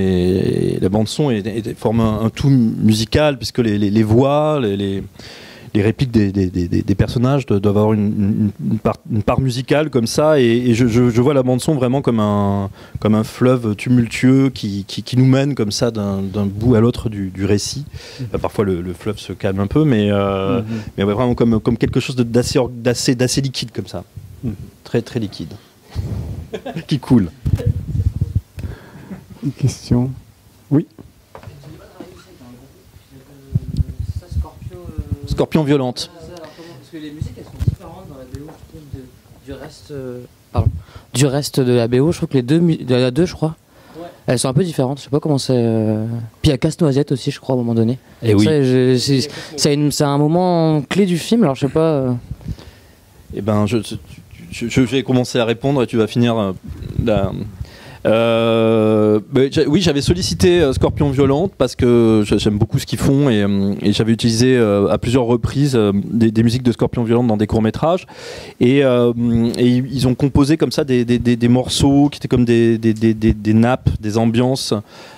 forme un tout musical, puisque les voix, les répliques des personnages doivent avoir une part musicale comme ça, et je vois la bande son vraiment comme un fleuve tumultueux qui nous mène comme ça d'un bout à l'autre du récit. Parfois le fleuve se calme un peu, mais vraiment comme quelque chose d'assez liquide comme ça. Très très liquide. Qui coule. Une question? Oui. Scorpion Violente. Parce que les musiques, elles sont différentes dans la BO, je trouve, du reste de la BO. Je trouve que il y en a deux, je crois. Ouais. Elles sont un peu différentes. Je sais pas comment c'est. Puis il y a Casse-Noisette aussi, je crois, à un moment donné. Et oui. C'est un moment clé du film. Alors je sais pas. Eh ben, je vais commencer à répondre et tu vas finir. Oui, j'avais sollicité Scorpion Violente parce que j'aime beaucoup ce qu'ils font, et j'avais utilisé à plusieurs reprises des musiques de Scorpion Violente dans des courts-métrages, et ils ont composé comme ça des morceaux qui étaient comme des nappes, des ambiances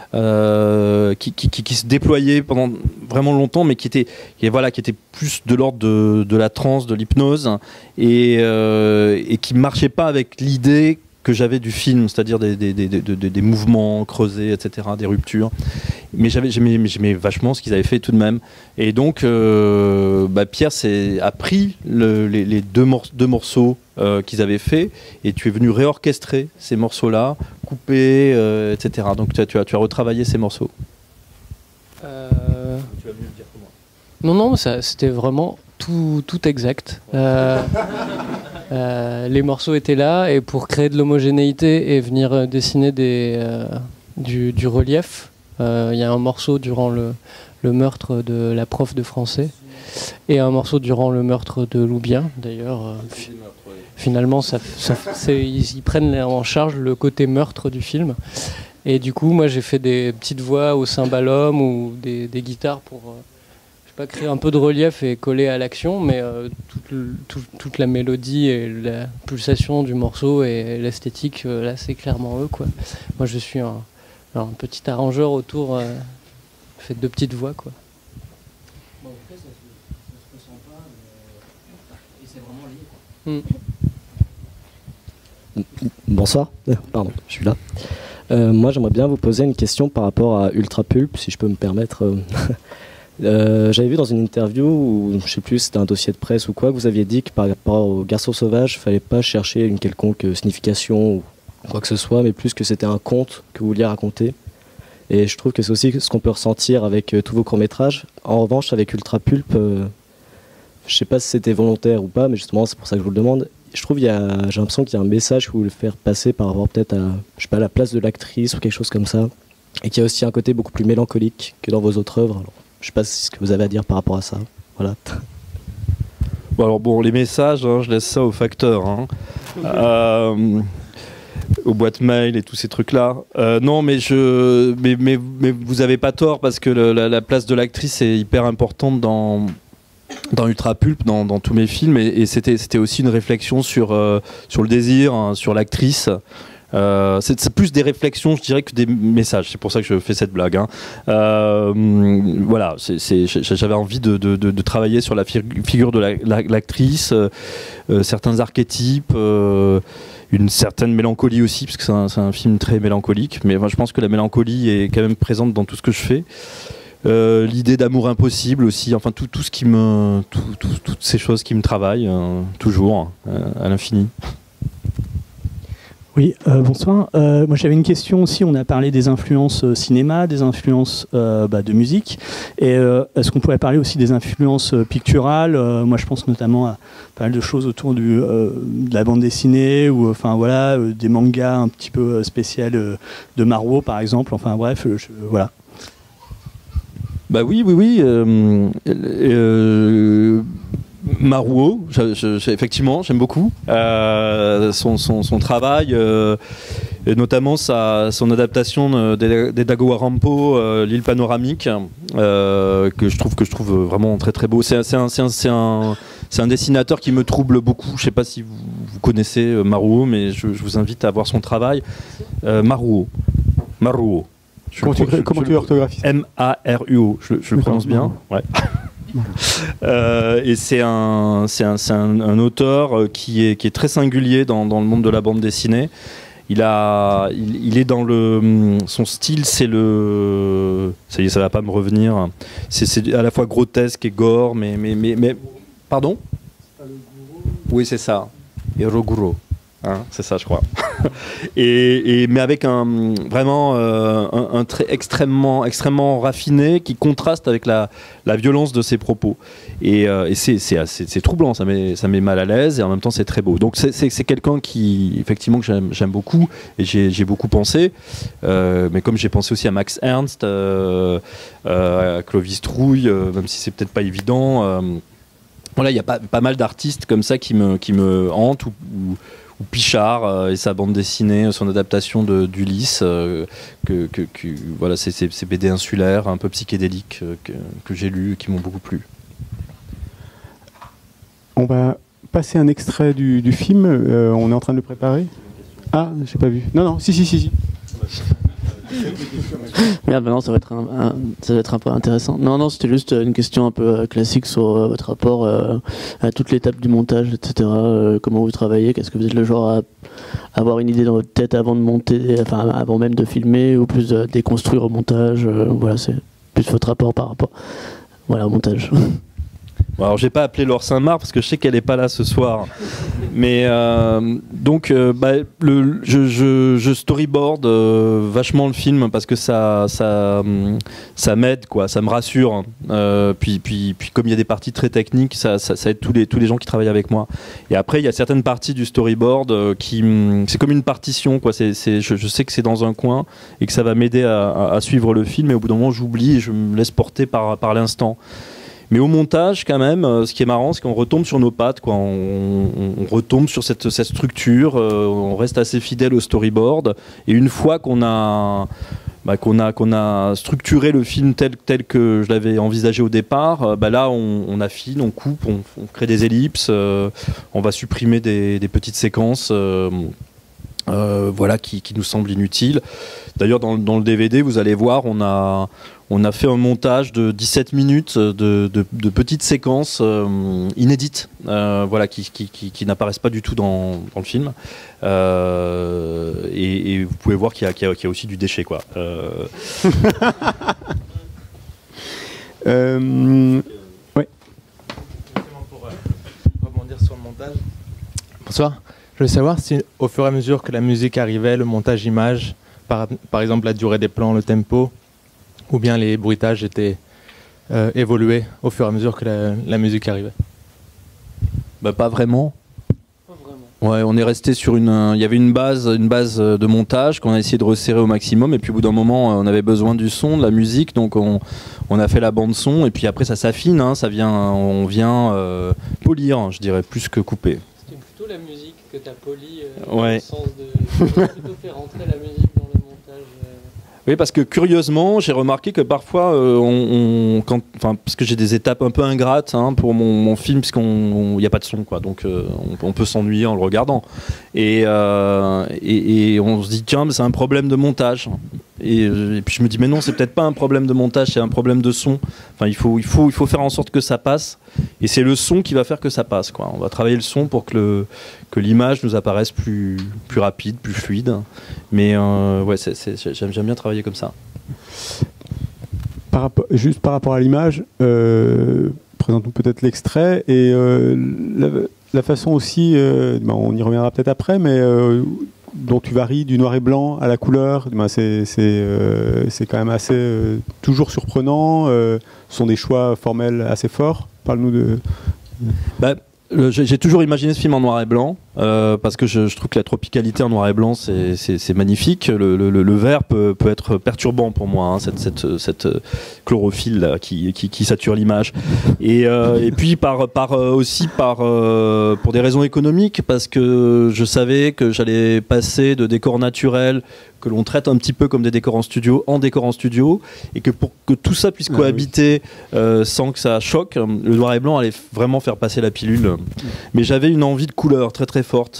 qui se déployaient pendant vraiment longtemps, mais qui étaient plus de l'ordre de la transe, de l'hypnose, et qui ne marchaient pas avec l'idée que j'avais du film, c'est-à-dire des mouvements creusés, etc., des ruptures. Mais j'aimais vachement ce qu'ils avaient fait tout de même. Et donc, Pierre a pris les deux morceaux qu'ils avaient fait, et tu es venu réorchestrer ces morceaux-là, couper, etc. Donc tu as retravaillé ces morceaux. Tu vas mieux le dire que moi. Non, c'était vraiment tout exact. Les morceaux étaient là, et pour créer de l'homogénéité et venir dessiner du relief, il y a un morceau durant le meurtre de la prof de français et un morceau durant le meurtre de Loubien. D'ailleurs, finalement, ils prennent en charge le côté meurtre du film. Et du coup, moi, j'ai fait des petites voix au cymbalum ou des guitares pour pas créer un peu de relief et coller à l'action, mais toute la mélodie et la pulsation du morceau et l'esthétique, là, c'est clairement eux, quoi. Moi, je suis un petit arrangeur autour, fait de petites voix, quoi. Bon, après, ça se ressent pas, et c'est vraiment lié, quoi. Bonsoir, pardon, je suis là. Moi, j'aimerais bien vous poser une question par rapport à Ultra Pulp, si je peux me permettre. J'avais vu dans une interview, ou je sais plus, c'était un dossier de presse ou quoi, que vous aviez dit que par rapport au Garçon Sauvage, il ne fallait pas chercher une quelconque signification ou quoi que ce soit, mais plus que c'était un conte que vous vouliez raconter. Et je trouve que c'est aussi ce qu'on peut ressentir avec tous vos courts-métrages. En revanche, avec Ultra Pulp, je ne sais pas si c'était volontaire ou pas, mais justement, c'est pour ça que je vous le demande. Je trouve j'ai l'impression qu'il y a un message que vous voulez faire passer par rapport peut-être à, je sais pas, la place de l'actrice ou quelque chose comme ça, et qu'il y a aussi un côté beaucoup plus mélancolique que dans vos autres œuvres. Alors, je ne sais pas ce que vous avez à dire par rapport à ça. Voilà. Les messages, hein, je laisse ça aux facteurs. Hein. Aux boîtes mail et tous ces trucs-là. Non, mais vous avez pas tort, parce que la place de l'actrice est hyper importante dans Ultra Pulp, dans tous mes films, et c'était aussi une réflexion sur le désir, hein, sur l'actrice. C'est plus des réflexions, je dirais, que des messages. C'est pour ça que je fais cette blague. Hein. Voilà, j'avais envie de travailler sur la figure de l'actrice, certains archétypes, une certaine mélancolie aussi, parce que c'est un film très mélancolique. Mais je pense que la mélancolie est quand même présente dans tout ce que je fais. L'idée d'amour impossible aussi, enfin toutes ces choses qui me travaillent toujours à l'infini. Oui, bonsoir. Moi j'avais une question aussi, on a parlé des influences cinéma, des influences de musique, et est-ce qu'on pourrait parler aussi des influences picturales? Moi je pense notamment à pas mal de choses autour de la bande dessinée, ou des mangas un petit peu spéciaux de Marwo par exemple, enfin bref, voilà. Bah oui. Marwo, effectivement, j'aime beaucoup son travail, et notamment son adaptation d'Edago Rampo, l'île panoramique, que je trouve vraiment très très beau. C'est c'est un dessinateur qui me trouble beaucoup. Je ne sais pas si vous connaissez Maruo, mais je vous invite à voir son travail. Maruo. Comment tu orthographies? M-A-R-U-O. Je le prononce bien. Ouais. Et c'est un auteur qui est très singulier dans le monde de la bande dessinée. Il est dans son style, c'est ça y est, ça va pas me revenir. C'est à la fois grotesque et gore, mais pardon? Oui, c'est ça. Eroguro. Hein, c'est ça, je crois. mais avec vraiment un trait extrêmement raffiné qui contraste avec la violence de ses propos. Et c'est troublant, ça met mal à l'aise et en même temps c'est très beau. Donc c'est quelqu'un qui, effectivement, que j'aime beaucoup et j'ai beaucoup pensé. Mais comme j'ai pensé aussi à Max Ernst, à Clovis Trouille, même si c'est peut-être pas évident. Voilà, il y a pas mal d'artistes comme ça qui me hantent ou Pichard et sa bande dessinée, son adaptation d'Ulysse, voilà, ces BD insulaires, un peu psychédéliques que j'ai lus et qui m'ont beaucoup plu. On va passer un extrait du film, on est en train de le préparer. Ah, j'ai pas vu. Non, si. Merde, maintenant ça va être un peu intéressant. Non, c'était juste une question un peu classique sur votre rapport à toute l'étape du montage, etc. Comment vous travaillez? Qu'est-ce que vous êtes le genre à avoir une idée dans votre tête avant de monter, enfin avant même de filmer, ou plus de déconstruire au montage? Voilà, c'est plus votre rapport par rapport au montage. Bon, alors j'ai pas appelé Laure Saint-Marc parce que je sais qu'elle est pas là ce soir, mais je storyboard vachement le film parce que ça m'aide, quoi, ça me rassure. Puis comme il y a des parties très techniques, ça aide tous les gens qui travaillent avec moi. Et après il y a certaines parties du storyboard c'est comme une partition, quoi. Je sais que c'est dans un coin et que ça va m'aider à suivre le film, et au bout d'un moment j'oublie et je me laisse porter par l'instant. Mais au montage, quand même, ce qui est marrant, c'est qu'on retombe sur nos pattes, quoi. On retombe sur cette structure, on reste assez fidèle au storyboard. Et une fois qu'on a structuré le film tel que je l'avais envisagé au départ, là, on affine, on coupe, on crée des ellipses, on va supprimer des petites séquences. Voilà, qui nous semblent inutiles. D'ailleurs, dans le DVD, vous allez voir, on a fait un montage de 17 minutes de petites séquences inédites, voilà, qui n'apparaissent pas du tout dans le film. Et vous pouvez voir qu'il y a aussi du déchet, quoi. Ouais. Pour rebondir sur le montage. Bonsoir. Je voulais savoir si, au fur et à mesure que la musique arrivait, le montage image, par exemple la durée des plans, le tempo, ou bien les bruitages étaient évolués au fur et à mesure que la musique arrivait. Pas vraiment. Ouais, on est resté sur il y avait une base de montage qu'on a essayé de resserrer au maximum, et puis au bout d'un moment on avait besoin du son, de la musique, donc on a fait la bande son, et puis après ça s'affine, hein, on vient polir, je dirais, plus que couper. C'était plutôt la musique que tu as poli, ouais. dans le sens de plutôt faire rentrer la musique dans le montage. Oui, parce que curieusement, j'ai remarqué que parfois, parce que j'ai des étapes un peu ingrates, hein, pour mon film, parce qu'il n'y a pas de son, quoi, donc on peut s'ennuyer en le regardant. Et on se dit, tiens, mais c'est un problème de montage. Et puis je me dis, mais non, c'est peut-être pas un problème de montage, c'est un problème de son. Enfin, il faut faire en sorte que ça passe, et c'est le son qui va faire que ça passe, quoi. On va travailler le son pour que l'image nous apparaisse plus rapide, plus fluide. Mais ouais, j'aime bien travailler comme ça. Juste par rapport à l'image, présentons peut-être l'extrait et la façon aussi, on y reviendra peut-être après, mais dont tu varies du noir et blanc à la couleur, c'est quand même assez toujours surprenant. Ce sont des choix formels assez forts. Parle-nous de... J'ai toujours imaginé ce film en noir et blanc. parce que je trouve que la tropicalité en noir et blanc c'est magnifique. Le vert peut être perturbant pour moi, hein, cette chlorophylle là, qui sature l'image. Et puis aussi pour des raisons économiques, parce que je savais que j'allais passer de décors naturels que l'on traite un petit peu comme des décors en studio, et que pour que tout ça puisse cohabiter sans que ça choque, le noir et blanc allait vraiment faire passer la pilule. Mais j'avais une envie de couleur très très forte,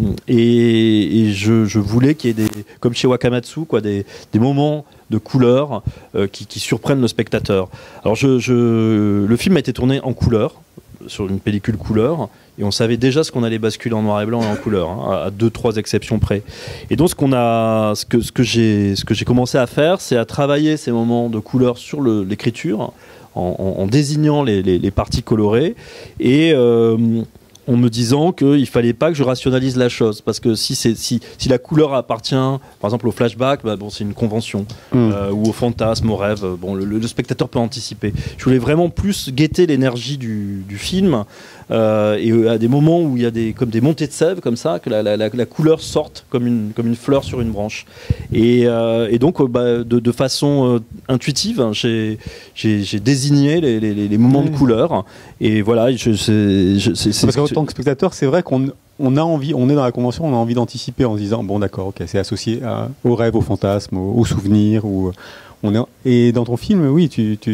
et je voulais qu'il y ait comme chez Wakamatsu, des moments de couleur qui surprennent le spectateur. Alors le film a été tourné en couleur, sur une pellicule couleur, et on savait déjà ce qu'on allait basculer en noir et blanc et en couleur, hein, à 2-3 exceptions près. Et donc ce que j'ai commencé à faire, c'est à travailler ces moments de couleur sur l'écriture, en désignant les parties colorées, et en me disant qu'il fallait pas que je rationalise la chose, parce que si la couleur appartient par exemple au flashback, c'est une convention, ou au fantasme, au rêve, le spectateur peut anticiper. Je voulais vraiment plus guetter l'énergie du film, et à des moments où il y a comme des montées de sève comme ça, que la couleur sorte comme une fleur sur une branche, et donc de façon intuitive, hein, j'ai désigné les moments de couleur, et voilà. Parce qu'en tant que spectateur, c'est vrai qu'on a envie, on est dans la convention, on a envie d'anticiper en se disant bon d'accord, ok, c'est associé au rêve, au fantasme, au souvenir, et dans ton film, oui,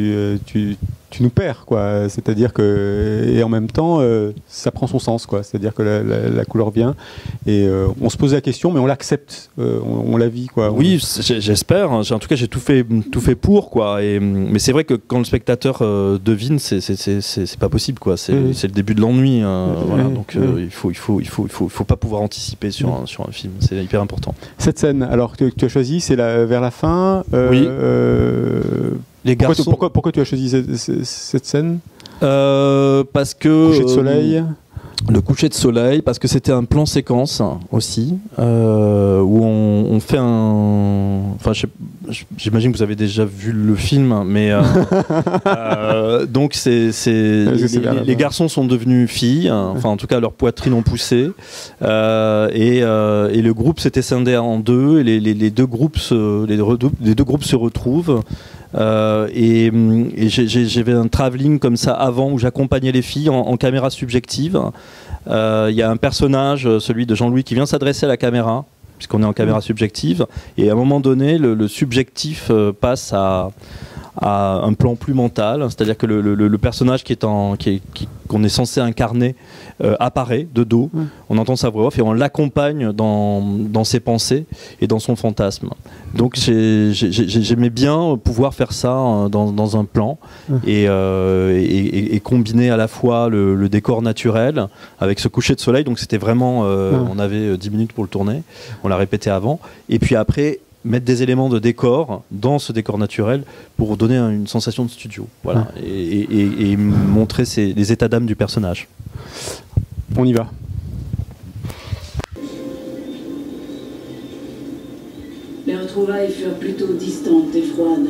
tu nous perds, quoi. C'est-à-dire que, et en même temps, ça prend son sens, quoi. C'est-à-dire que la couleur vient, et on se pose la question, mais on l'accepte, on la vit, quoi. Oui, j'espère. En tout cas, j'ai tout fait pour, quoi. Mais c'est vrai que quand le spectateur devine, c'est pas possible, quoi. C'est le début de l'ennui. Voilà. Donc il faut pas pouvoir anticiper sur un film. C'est hyper important. Cette scène, alors que tu as choisi, c'est vers la fin. Oui. Les garçons. Pourquoi tu as choisi cette scène? Parce que coucher de soleil. Le coucher de soleil, parce que c'était un plan séquence aussi, où on fait un. Enfin, j'imagine que vous avez déjà vu le film, mais donc les garçons sont devenus filles, enfin en tout cas leurs poitrines ont poussé, et le groupe s'était scindé en deux, et les deux groupes se retrouvent. Et j'avais un travelling comme ça avant, où j'accompagnais les filles en caméra subjective. Il y a un personnage, celui de Jean-Louis, qui vient s'adresser à la caméra, puisqu'on est en caméra subjective, et à un moment donné le subjectif passe à un plan plus mental, c'est-à-dire que le personnage qu'on est censé incarner apparaît de dos, on entend sa voix off et on l'accompagne dans ses pensées et dans son fantasme. Donc j'aimais bien pouvoir faire ça dans un plan, et combiner à la fois le décor naturel avec ce coucher de soleil. Donc c'était vraiment, on avait 10 minutes pour le tourner, on l'a répété avant, et puis après mettre des éléments de décor dans ce décor naturel pour donner une sensation de studio, voilà, et montrer les états d'âme du personnage. On y va. Les retrouvailles furent plutôt distantes et froides.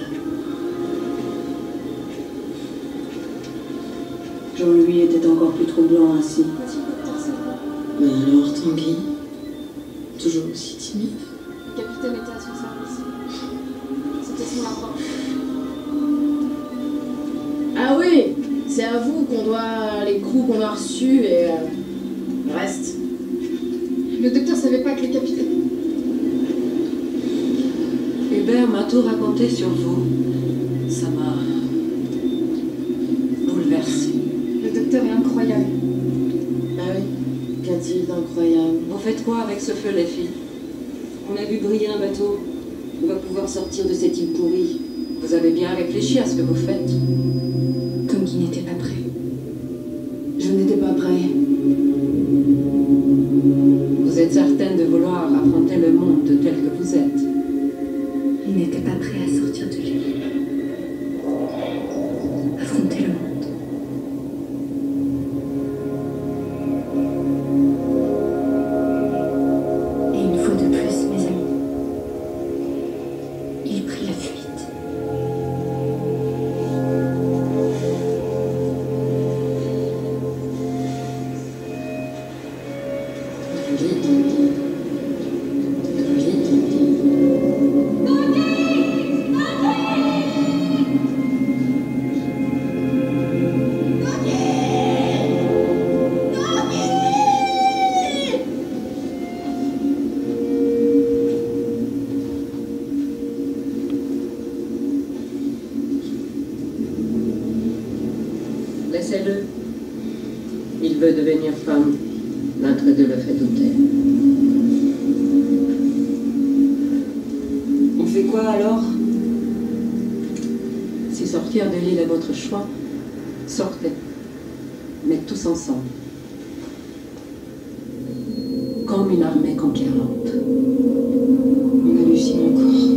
Jean-Louis était encore plus troublant ainsi. Mais alors, Tanguy, toujours aussi timide. Le capitaine était à son service. C'était son rapport. Ah oui, c'est à vous qu'on doit les coups qu'on a reçus et le reste. Le docteur savait pas que le capitaine... Hubert m'a tout raconté sur vous. Ça m'a bouleversé. Le docteur est incroyable. Ah oui, qu'a-t-il d'incroyable? Vous faites quoi avec ce feu, les filles? On a vu briller un bateau. On va pouvoir sortir de cette île pourrie. Vous avez bien réfléchi à ce que vous faites. Tanguy n'était pas prêt. Je n'étais pas prêt. Vous êtes certaine de vouloir affronter le monde tel que vous êtes. Il n'était pas prêt à sortir de l'île. Affronter le monde. Et une fois de plus, mes amis, il prit la fuite. Laissez-le. Il veut devenir femme. L'un des deux le fait douter. On fait quoi alors? Si sortir de l'île est votre choix, sortez. Mais tous ensemble. Comme une armée conquérante. On hallucine encore.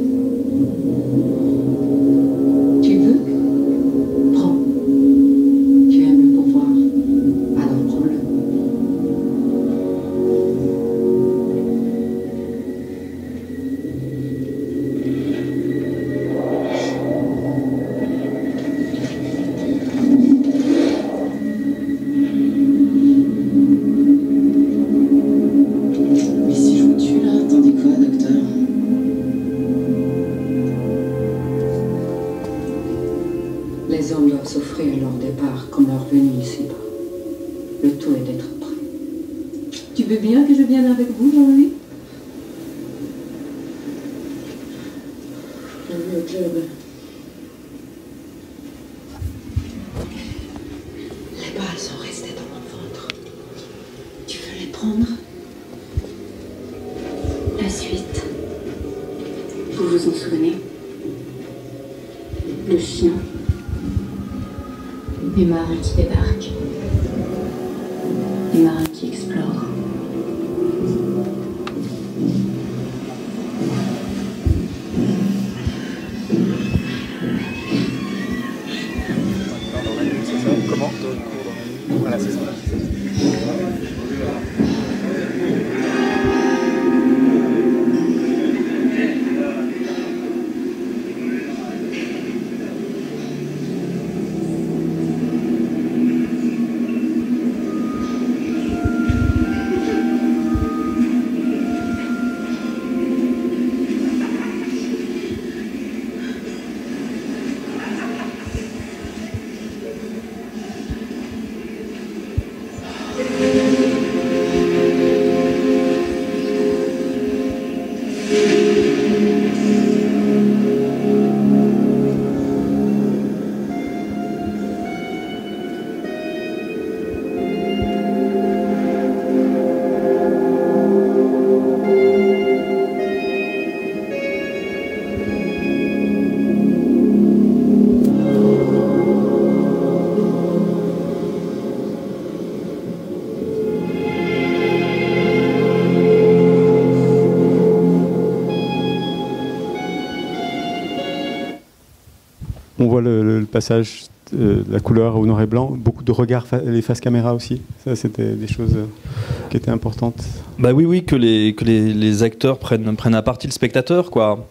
Tu veux? Prends. Tu aimes le pouvoir. Alors prends-le. Les hommes doivent souffrir leur départ comme leur venue ici-bas. Le tout est d'être prêt. Tu veux bien que je vienne avec vous, Jean-Louis? Oui, au club. Les balles sont restées dans mon ventre. Tu veux les prendre? La suite. Vous vous en souvenez? Le chien. Les marins qui débarquent. Les marins qui explorent. Comment? Voilà, c'est ça. On voit le passage de la couleur au noir et blanc, beaucoup de regards, les faces caméra aussi. Ça, c'était des choses qui étaient importantes. Bah oui, que les acteurs prennent à partie le spectateur, quoi.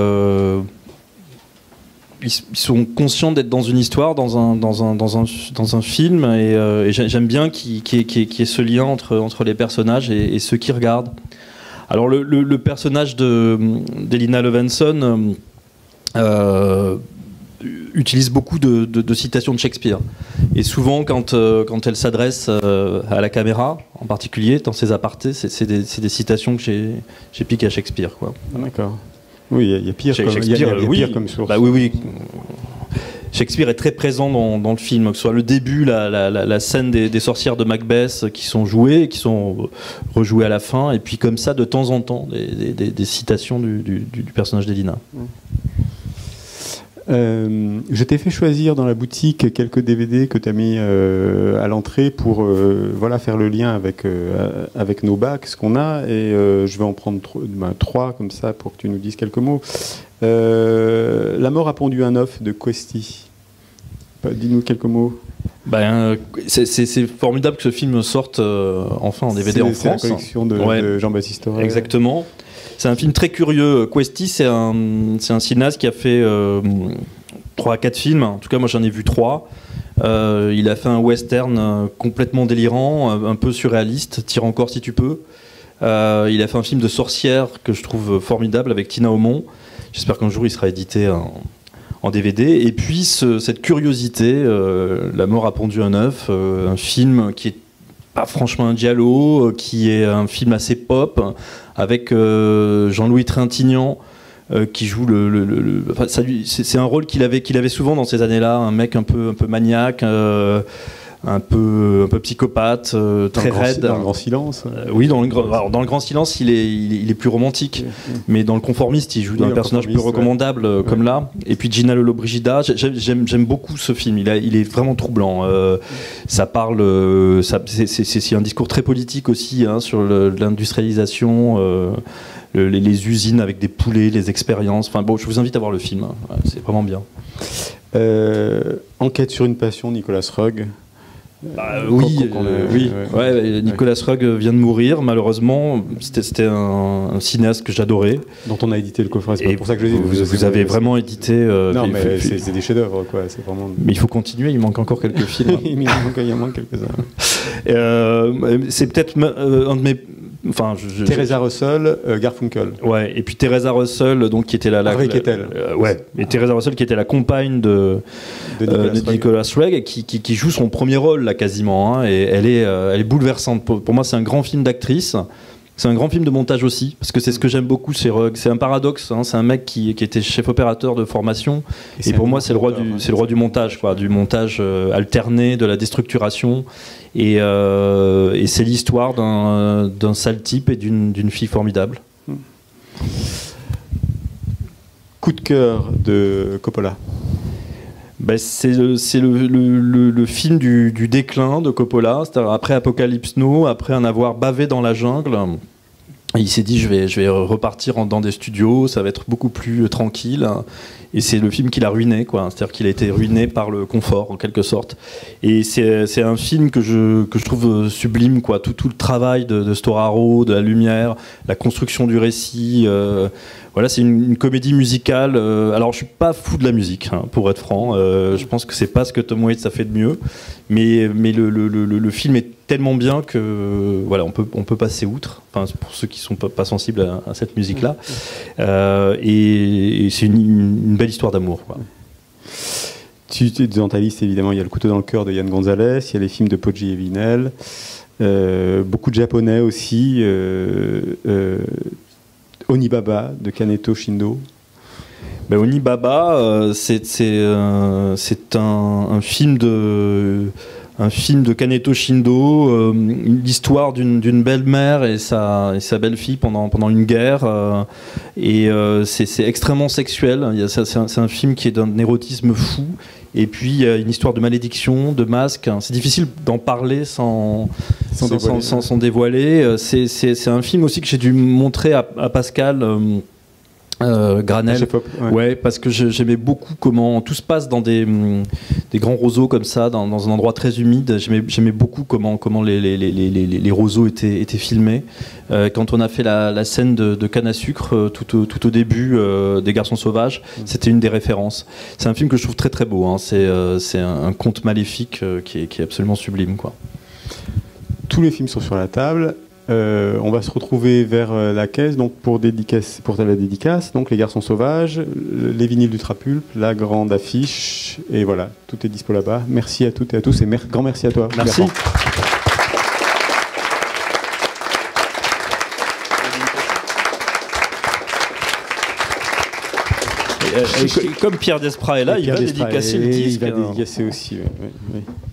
Ils sont conscients d'être dans une histoire, dans un film, et j'aime bien qu'il y ait ce lien entre les personnages et ceux qui regardent. Alors le personnage d'Elina Levinson utilise beaucoup de citations de Shakespeare. Et souvent, quand elle s'adresse à la caméra, en particulier, dans ses apartés, c'est des citations que j'ai piquées à Shakespeare, quoi. Ah, d'accord. Oui, il y a pire comme source. Bah oui. Shakespeare est très présent dans le film, que ce soit le début, la scène des sorcières de Macbeth qui sont jouées, qui sont rejouées à la fin, et puis comme ça, de temps en temps, des citations du personnage d'Elina. Je t'ai fait choisir dans la boutique quelques DVD que tu as mis à l'entrée pour faire le lien avec nos bacs, ce qu'on a, et je vais en prendre trois comme ça pour que tu nous dises quelques mots. La mort a pondu un œuf de Questi. Dis-nous quelques mots. C'est formidable que ce film sorte enfin en DVD en France. C'est la collection de Jean-Baptiste Aurel. Exactement. C'est un film très curieux. Questi, c'est un cinéaste qui a fait 3 à 4 films. En tout cas, moi, j'en ai vu 3. Il a fait un western complètement délirant, un peu surréaliste, Tire encore si tu peux. Il a fait un film de sorcière que je trouve formidable avec Tina Aumont. J'espère qu'un jour, il sera édité en DVD. Et puis, cette curiosité, La mort a pondu un œuf, un film qui est pas franchement un giallo, qui est un film assez pop, avec Jean-Louis Trintignant qui joue enfin, c'est un rôle qu'il avait souvent dans ces années-là, un mec un peu maniaque, un peu psychopathe, très raide. Dans le Grand Silence. Oui, dans le Grand Silence, il est plus romantique, mais dans le Conformiste, il joue un personnage plus recommandable, comme là. Et puis Gina Lollobrigida, j'aime beaucoup ce film. Il est vraiment troublant. Ça parle, c'est un discours très politique aussi, hein, sur l'industrialisation. Les usines avec des poulets, les expériences. Enfin bon, je vous invite à voir le film. Hein. C'est vraiment bien. Enquête sur une passion, Nicolas Roeg. Nicolas Roeg vient de mourir, malheureusement. C'était un cinéaste que j'adorais. Dont on a édité le coffret, c'est pour ça que je dis. Vous avez vraiment édité. Non, mais c'est des chefs-d'œuvre, quoi. C'est vraiment... Mais il faut continuer, il manque encore quelques films. Il manque quelques-uns. C'est peut-être un de mes. Enfin, Teresa Russell, Garfunkel. Ouais, et puis Teresa Russell, donc qui était et Teresa Russell qui était la compagne de Nicolas Roeg, qui joue son premier rôle là quasiment, hein, et elle est bouleversante. Pour moi, c'est un grand film d'actrice. C'est un grand film de montage aussi, parce que c'est ce que j'aime beaucoup chez Roeg. C'est un paradoxe, hein, c'est un mec qui était chef opérateur de formation, et pour moi c'est le roi du montage, quoi, du montage alterné, de la déstructuration, et c'est l'histoire d'un sale type et d'une fille formidable. Coup de cœur de Coppola. C'est le film du déclin de Coppola, c'est-à-dire après Apocalypse Now, après en avoir bavé dans la jungle. Il s'est dit je vais repartir dans des studios, ça va être beaucoup plus tranquille. Et c'est le film qui l'a ruiné, quoi. C'est-à-dire qu'il a été ruiné par le confort, en quelque sorte. Et c'est un film que je trouve sublime, quoi. Tout le travail de Storaro, de la lumière, la construction du récit. Voilà, c'est une comédie musicale. Alors, je suis pas fou de la musique, hein, pour être franc. Je pense que c'est pas ce que Tom Waits a fait de mieux. Mais le film est tellement bien que voilà, on peut passer outre. Enfin, pour ceux qui sont pas sensibles à cette musique-là. Et c'est une belle histoire d'amour, quoi. Dans ta liste, évidemment, il y a Le couteau dans le cœur de Yann Gonzalez, il y a les films de Poggi et Vinel, beaucoup de japonais aussi, Onibaba de Kaneto Shindo. Onibaba, c'est un film de Kaneto Shindo, l'histoire d'une belle-mère et sa belle-fille pendant une guerre, c'est extrêmement sexuel. C'est un film qui est d'un érotisme fou, et puis il y a une histoire de malédiction, de masque. C'est difficile d'en parler sans dévoiler. C'est un film aussi que j'ai dû montrer à Pascal Granel, ouais, parce que j'aimais beaucoup comment tout se passe dans des grands roseaux comme ça, dans un endroit très humide. J'aimais beaucoup comment les roseaux étaient filmés. Quand on a fait la scène de canne à sucre tout au début des Garçons sauvages, c'était une des références. C'est un film que je trouve très très beau, hein. C'est un conte maléfique qui est absolument sublime, quoi. Tous les films sont sur la table. On va se retrouver vers la caisse donc pour la dédicace, donc Les Garçons sauvages, les vinyles du Trapulpe, la grande affiche, et voilà, tout est dispo là-bas. Merci à toutes et à tous, et grand merci à toi. Merci. Comme Pierre Desprats est là, il va dédicacer le disque. Il va dédicacer aussi, oui.